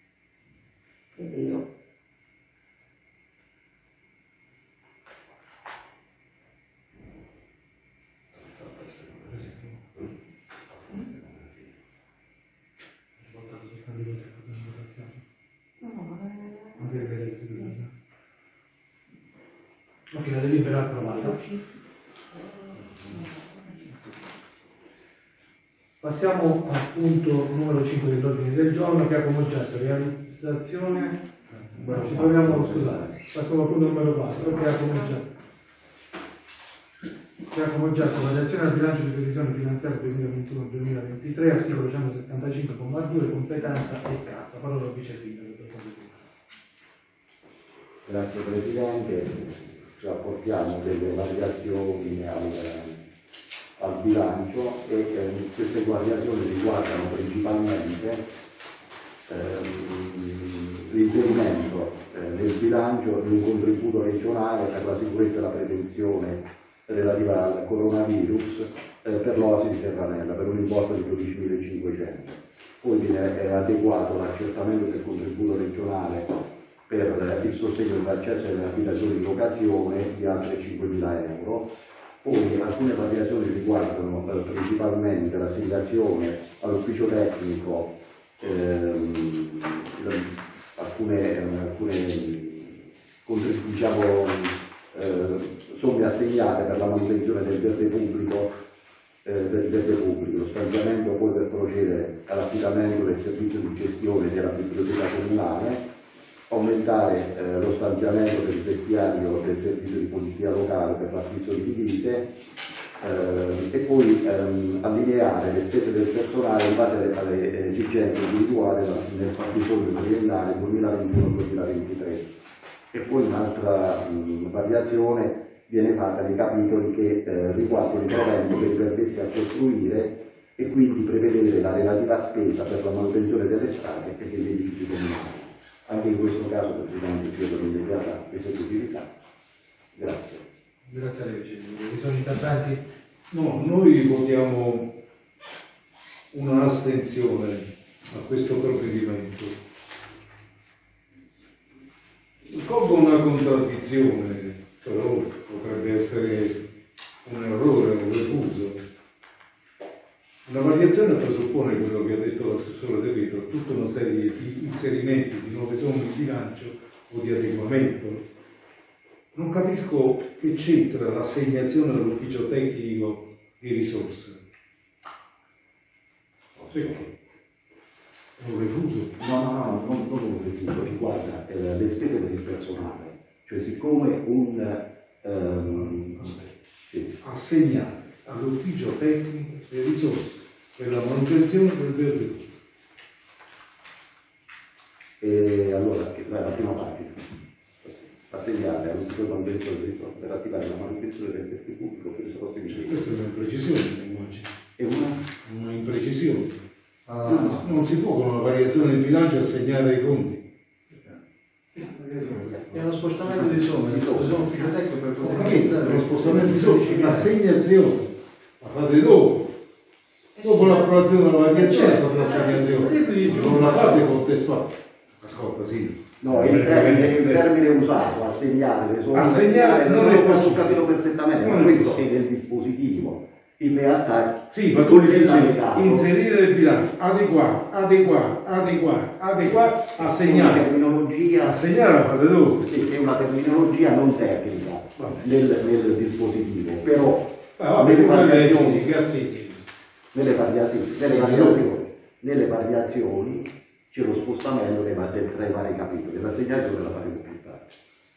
È vero. No, no, eh, Anche le vedete. Ok, la delibera è approvata. Passiamo al punto numero cinque dell'ordine del giorno, che ha come oggetto realizzazione. Ci proviamo, scusate, passiamo al punto numero quattro, che ha come oggetto che ha come oggetto variazione al bilancio di previsione finanziaria duemilaventuno duemilaventitré, articolo centosettantacinque comma due, competenza e cassa. Parola al vice sindaco. Grazie Presidente, ci apportiamo delle variazioni al, al bilancio e eh, queste variazioni riguardano principalmente ehm, l'inserimento eh, nel bilancio di un contributo regionale per la sicurezza e la prevenzione relativa al coronavirus eh, per l'Oasi di Serranella per un importo di dodicimilacinquecento. Poi viene eh, adeguato l'accertamento del contributo regionale per il sostegno dell'accesso alle abitazioni di locazione di altre cinquemila euro. Poi alcune variazioni riguardano eh, principalmente l'assegnazione all'ufficio tecnico ehm, alcune, alcune diciamo, eh, somme assegnate per la manutenzione del verde pubblico, eh, del verde pubblico, lo stanziamento poi per procedere all'affidamento del servizio di gestione della biblioteca comunale, aumentare eh, lo stanziamento del vestiario del servizio di polizia locale per l'acquisto di divise eh, e poi ehm, allineare le spese del personale in base alle, alle esigenze individuali nel fabbisogno triennale duemilaventuno duemilaventitré. E poi un'altra variazione viene fatta nei capitoli che eh, riguardano i proventi per i permessi a costruire e quindi prevedere la relativa spesa per la manutenzione delle strade e degli edifici comunali. Anche in questo caso, Presidente, chiedo l'immediata esecutività. Grazie. Grazie a lei, Presidente. Ci sono interventi? No, noi votiamo un'astensione a questo provvedimento. Colgo una contraddizione, però potrebbe essere un errore, un refuso. Una variazione presuppone quello che ha detto l'assessore De Vetro, tutta una serie di inserimenti di nuove somme in bilancio o di adeguamento. Non capisco che c'entra l'assegnazione all'ufficio tecnico di risorse. Perché? È un refuso? No, no, no, non, non un refuso, riguarda eh, le spese per il personale. Cioè, siccome un... Ehm, sì. Assegnate all'ufficio tecnico le risorse per la manutenzione del verde. E allora, la prima pagina, assegnate all'ufficio di manutenzione delle risorse per attivare la manutenzione del verde pubblico per il prossimo anno. Questa è una imprecisione, immagino. È una? Una imprecisione. Ah, Non, non si può con una variazione del bilancio assegnare i fondi. è uno spostamento di somme, di somme ufficio tecnico per Ho poter capito, utilizzare lo spostamento di soldi, l'assegnazione la fate dopo. Dopo l'approvazione della variazione fate l'assegnazione. Non la fate contestuale. Ascolta, sì. No, il termine, il termine usato, assegnare le somme. Assegnare non non è lo posso possibile. capire perfettamente, Non ma è questo è possibile. nel dispositivo. In realtà, Sì, ma tu il dici delegato- inserire il bilancio, adeguare, adeguare, adeguare, adeguare, È una assegnare. terminologia, Assegnare la fate dopo. sì, è una terminologia non tecnica Vabbè. nel, nel dispositivo, però Ah, vabbè, nelle tu vai a variazioni, leggi, che assegni. nelle variazioni, nelle variazioni, nelle variazioni c'è lo spostamento dei va- del- tra i vari capitoli, l'assegnazione la faremo più tardi.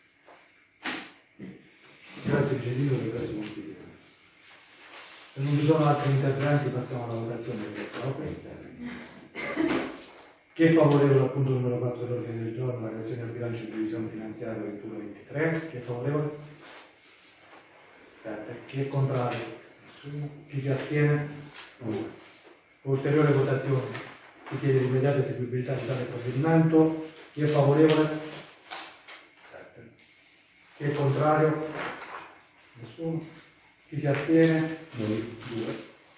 Grazie Gesù per questo consiglio. Se non ci sono altri interventi passiamo alla votazione diretta. Chi è favorevole al punto numero quattro dell'ordine del giorno, la creazione del bilancio di previsione finanziaria ventuno ventitré? Chi è favorevole? sette. Chi è contrario? Nessuno. Chi si astiene? due. Ulteriore votazione. Si chiede l'immediata eseguibilità di tale provvedimento. Chi è favorevole? sette. Chi è contrario? Nessuno. Chi si astiene? Noi due.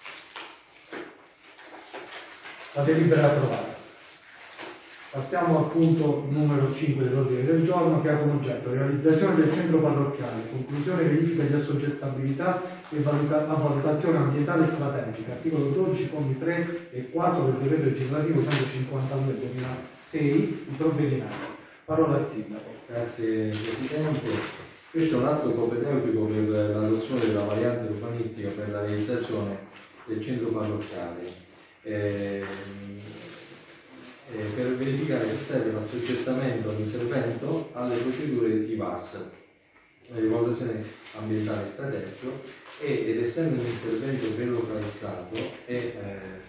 La delibera è approvata. Passiamo al punto numero cinque dell'ordine del giorno, che ha come oggetto realizzazione del centro parrocchiale, conclusione e verifica di assoggettabilità e valuta- a valutazione ambientale strategica, articolo dodici, commi tre e quattro del decreto legislativo centocinquantadue duemilasei, il provvedimento. Parola al Sindaco. Grazie Presidente. Questo è un atto propedeutico per l'adozione della variante urbanistica per la realizzazione del centro parrocchiale. eh, eh, per verificare se serve l'assoggettamento all'intervento alle procedure di V A S, di valutazione ambientale strategico, e, ed essendo un intervento ben localizzato e, eh,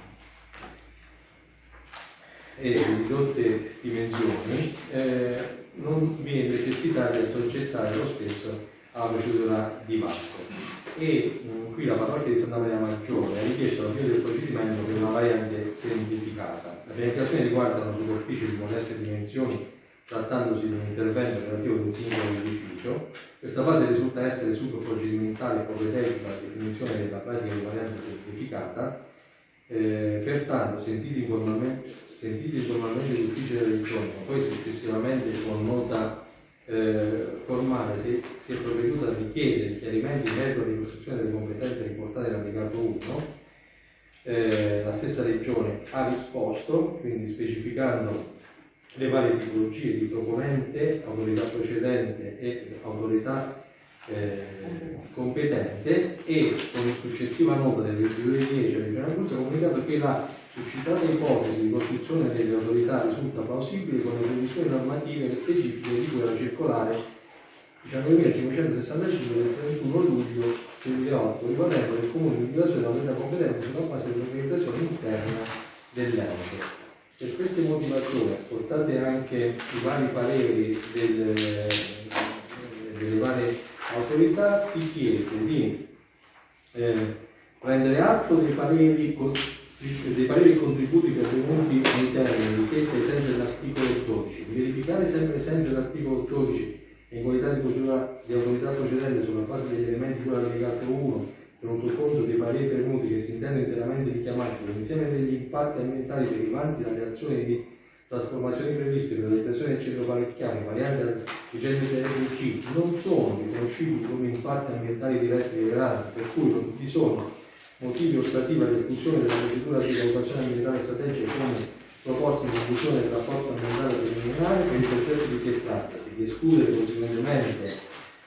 e di ridotte dimensioni, eh, non vi è necessità di assoggettare lo stesso alla procedura di V A S. E mh, qui la parrocchia di Santa Maria Maggiore ha richiesto l'avvio del procedimento per una variante semplificata. La pianificazione riguarda una superficie di modeste dimensioni, trattandosi di un intervento relativo ad un singolo edificio. Questa fase risulta essere subprocedimentale e propedeutica alla definizione della pratica di variante semplificata. Eh, pertanto, sentiti informalmente, sentiti informalmente gli uffici della Regione, ma poi successivamente con nota eh, formale si, si è provveduto a richiedere chiarimenti in merito alla ricostruzione delle competenze riportate nell'allegato uno, eh, la stessa Regione ha risposto, quindi specificando le varie tipologie di proponente, autorità procedente e autorità eh, competente, e con successiva nota del ventidue dieci la Regione Abruzzo ha comunicato che la suscitata ipotesi di costruzione delle autorità risulta plausibile con le previsioni normative specifiche di cui era circolare diciannovemilacinquecentosessantacinque del trentuno luglio duemilaotto, riguardante il comune di individuazione dell'autorità competente sulla base dell'organizzazione interna dell'ente. Per queste motivazioni, ascoltate anche i vari pareri del, delle varie autorità, si chiede di eh, prendere atto dei pareri, dei pareri e contributi pervenuti nei termini richiesti ai sensi dell'articolo dodici, di verificare sempre ai sensi dell'articolo dodici e in qualità di, procedura, di autorità procedente sulla base degli elementi di cui all'allegato uno, tenuto conto dei pareri pervenuti che si intendono interamente richiamati, l'insieme degli impatti ambientali derivanti dalle azioni di trasformazioni previste per la realizzazione del centro parrocchiale variante al vigente P R C non sono riconoscibili come impatti ambientali diretti e rilevanti, per cui non vi sono motivi ostativi all'esclusione della procedura di valutazione ambientale strategica come proposta in conclusione del rapporto ambientale preliminare per il progetto di che trattasi, di escludere conseguentemente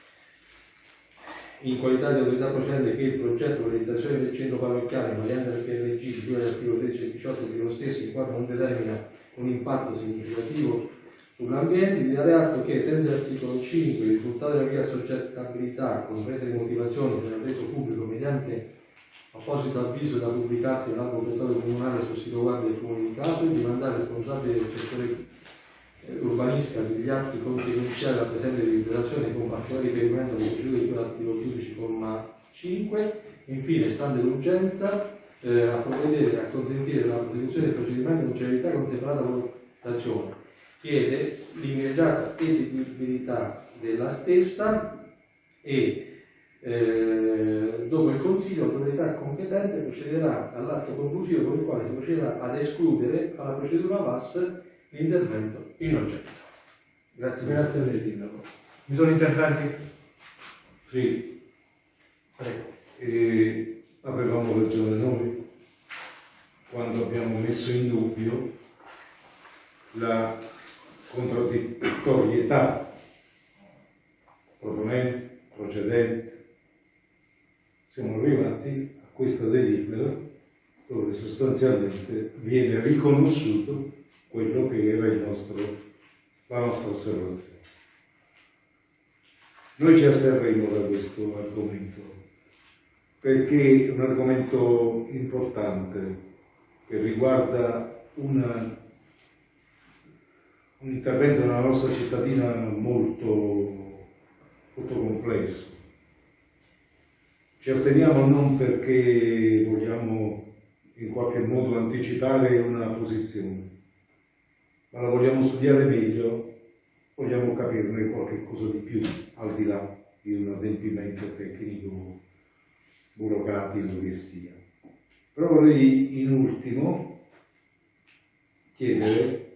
in qualità di autorità procedente che il progetto di realizzazione del centro parrocchiale variante del P R G di cui all'articolo tredici e diciotto dello stesso, in quanto non determina un impatto significativo sull'ambiente, di dare atto che, senza l'articolo cinque, il risultato della via assoggettabilità, comprese le motivazioni, sarà reso pubblico mediante apposito avviso da pubblicarsi nell'albo obbligatorio comunale sul sito web del comune di caso e di mandare al responsabile del settore urbanistica degli atti conseguenziali alla presente deliberazione con particolare riferimento alle procedure di cui all'articolo dodici comma cinque. Infine, stante l'urgenza, eh, a provvedere a consentire la prosecuzione del procedimento con celerità con separata valutazione. Chiede l'immediata esigibilità della stessa e Eh, dopo il Consiglio, l'autorità competente procederà all'atto conclusivo con il quale si procederà ad escludere alla procedura V A S l'intervento in oggetto. Grazie. Grazie a lei, Sindaco. Mi sono interventi? Sì, Prego. e avevamo ragione noi quando abbiamo messo in dubbio la contraddittorietà proponente, procedente. Siamo arrivati a questa delibera dove sostanzialmente viene riconosciuto quello che era il nostro, la nostra osservazione. Noi ci asterremo da questo argomento perché è un argomento importante che riguarda una, un intervento nella nostra cittadina molto, molto complesso. Ci asteniamo non perché vogliamo in qualche modo anticipare una posizione, ma la vogliamo studiare meglio, vogliamo capirne qualche cosa di più, al di là di un adempimento tecnico, burocratico che sia. Però vorrei in ultimo chiedere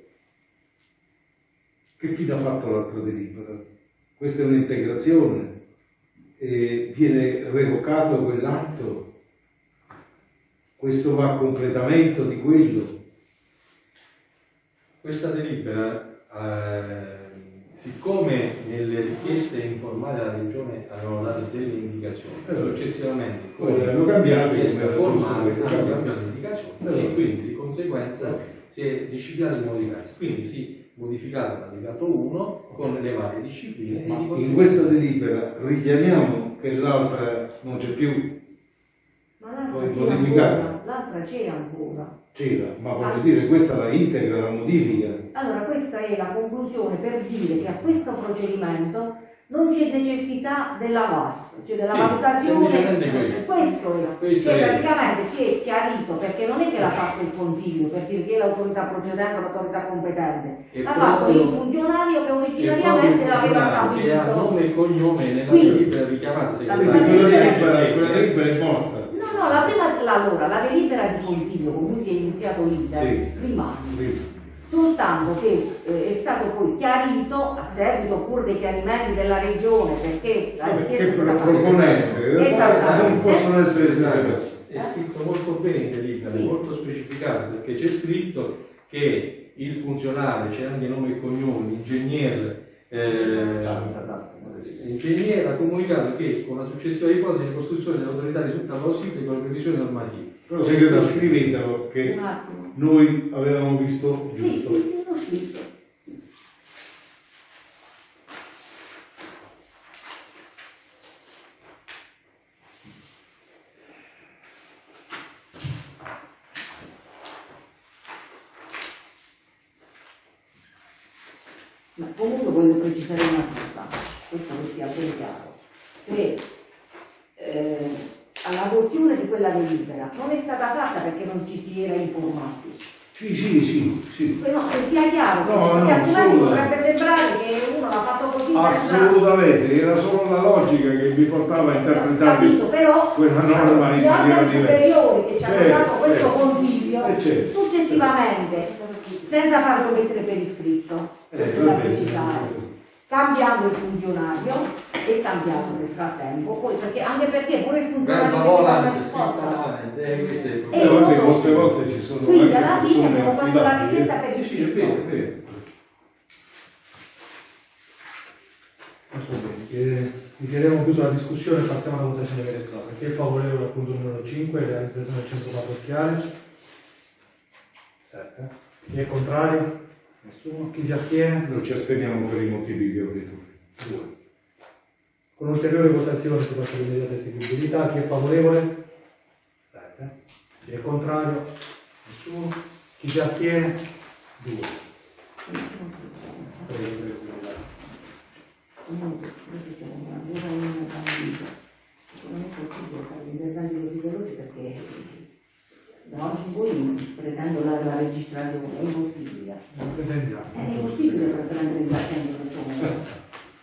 che fine ha fatto l'altra delibera. Questa è un'integrazione. E viene revocato quell'atto, questo va a completamento di quello. Questa delibera eh, siccome nelle richieste informali alla Regione avevano dato delle indicazioni, successivamente poi hanno cambiato le richieste come formali fossero hanno le cambiato le indicazioni e quindi di conseguenza si è disciplinato di modificarsi. Quindi si modificato l'allegato uno con le varie discipline. Ma e di in conseguenza... questa delibera richiamiamo che l'altra non c'è più, Ma l'altra Poi c'è modificare. ancora, l'altra c'è ancora. c'era, ma voglio dire, questa la integra, la modifica. Allora questa è la conclusione per dire che a questo procedimento non c'è necessità della V A S, cioè della Sì, valutazione. semplicemente questo. Questo è. Questo Cioè, è. praticamente si è chiarito, perché non è che l'ha fatto il Consiglio per dire che è l'autorità procedente o l'autorità competente, E l'ha fatto proprio- il funzionario che e originariamente proprio l'aveva funzionario che ha stabilito. nome e cognome nella Quindi, delibera richiamata la segretaria. prima Quella delibera- delibera, quella delibera è morta. No, no, la prima, la- allora, la delibera di Consiglio con cui si è iniziato l'iter Sì. rimane. Soltanto che eh, è stato poi chiarito a seguito pure dei chiarimenti della regione, perché la Vabbè, richiesta che è stata proponente, Esattamente. non possono essere stesse. È scritto molto bene in delibera, Sì. è molto specificato, perché c'è scritto che il funzionario, c'è anche nome e cognome, l'ingegnere, eh, l'ingegnere ha comunicato che con la successiva ipotesi di costruzione dell'autorità risulta plausibile con le previsioni normative. Però segretario, scrivetelo che Un attimo. noi avevamo visto Sì, giusto. sì, sì, l'ho scritto. Ma comunque voglio precisare una cosa, questo che sia ben chiaro, che eh, all'adozione di quella delibera non è stata fatta perché non ci si era informati. Sì, sì, sì, sì. Poi no, che sia chiaro, No, perché no, altrimenti solo- potrebbe sembrare che uno l'ha fatto così senza... Assolutamente, era solo la logica che vi portava a interpretare Capito, però quella norma in gli maniera organi diversa. superiori che ci hanno Certo, dato questo certo. consiglio, Eh, certo. successivamente, senza farlo mettere per iscritto, Eh, da va bene. precisare, cambiando il funzionario e cambiato nel frattempo, poi perché, anche perché pure il funzionario Verba che ti dà una volante, risposta. scritta eh, questo è il Eh, problema. Eh, vabbè, lo so. molte volte ci sono Quindi anche alla fine persone abbiamo fatto la affidabili. richiesta per Sì, sì, è vero, è iscritto. vero. Molto bene. Eh, Dichiariamo chiusa la discussione e passiamo alla votazione vera e propria. Chi è favorevole al punto numero cinque, realizzazione del centro parrocchiale? sette. Chi è contrario? Nessuno. Chi si astiene? Non ci asteniamo per i motivi che ho detto. due. Con ulteriore votazione si passa all'immediata eseguibilità. Chi è favorevole? sette. Chi è contrario? Nessuno. Chi si astiene? due. Prego, prego, segretario. Comunque, noi siamo una buona linea bandita. Non è possibile fare gli interventi così veloci perché da oggi in poi pretendo la, la registrazione, è impossibile. Non pretendiamo. È impossibile per prendere il paziente in questo momento.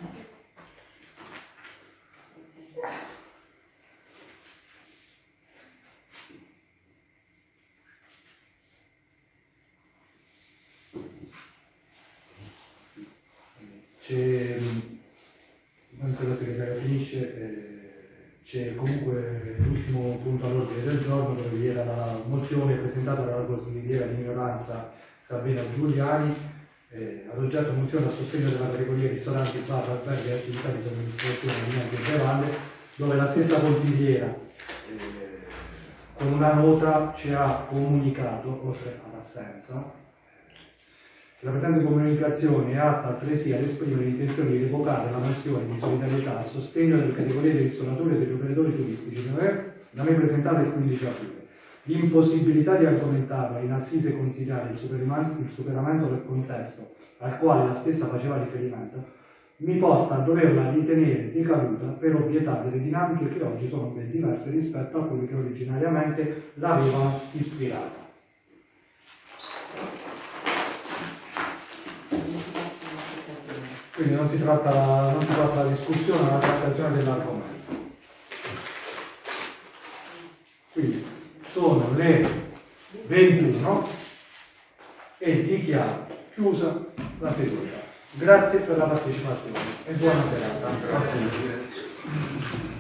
C'è, mentre la segretaria finisce, eh, c'è comunque l'ultimo punto all'ordine del giorno dove vi era la mozione presentata dalla consigliera di minoranza Sabina Giuliani, eh, ad oggetto mozione a sostegno della categoria ristoranti, bar, alberghi e attività di somministrazione alimenti e bevande, dove la stessa consigliera eh, con una nota ci ha comunicato, oltre all'assenza, la presente comunicazione è atta altresì ad esprimere l'intenzione di revocare la mozione di solidarietà a sostegno delle categorie dei ristoratori e degli operatori turistici da me presentata il quindici aprile. L'impossibilità di argomentarla in assise considerare il superamento, il superamento del contesto al quale la stessa faceva riferimento mi porta a doverla ritenere decaduta per ovvietà delle dinamiche che oggi sono ben diverse rispetto a quelle che originariamente l'avevano ispirata. Quindi non si, tratta, non si passa alla discussione, alla trattazione dell'argomento. Quindi sono le ventuno e dichiaro chiusa la seduta. Grazie per la partecipazione e buona serata. Grazie.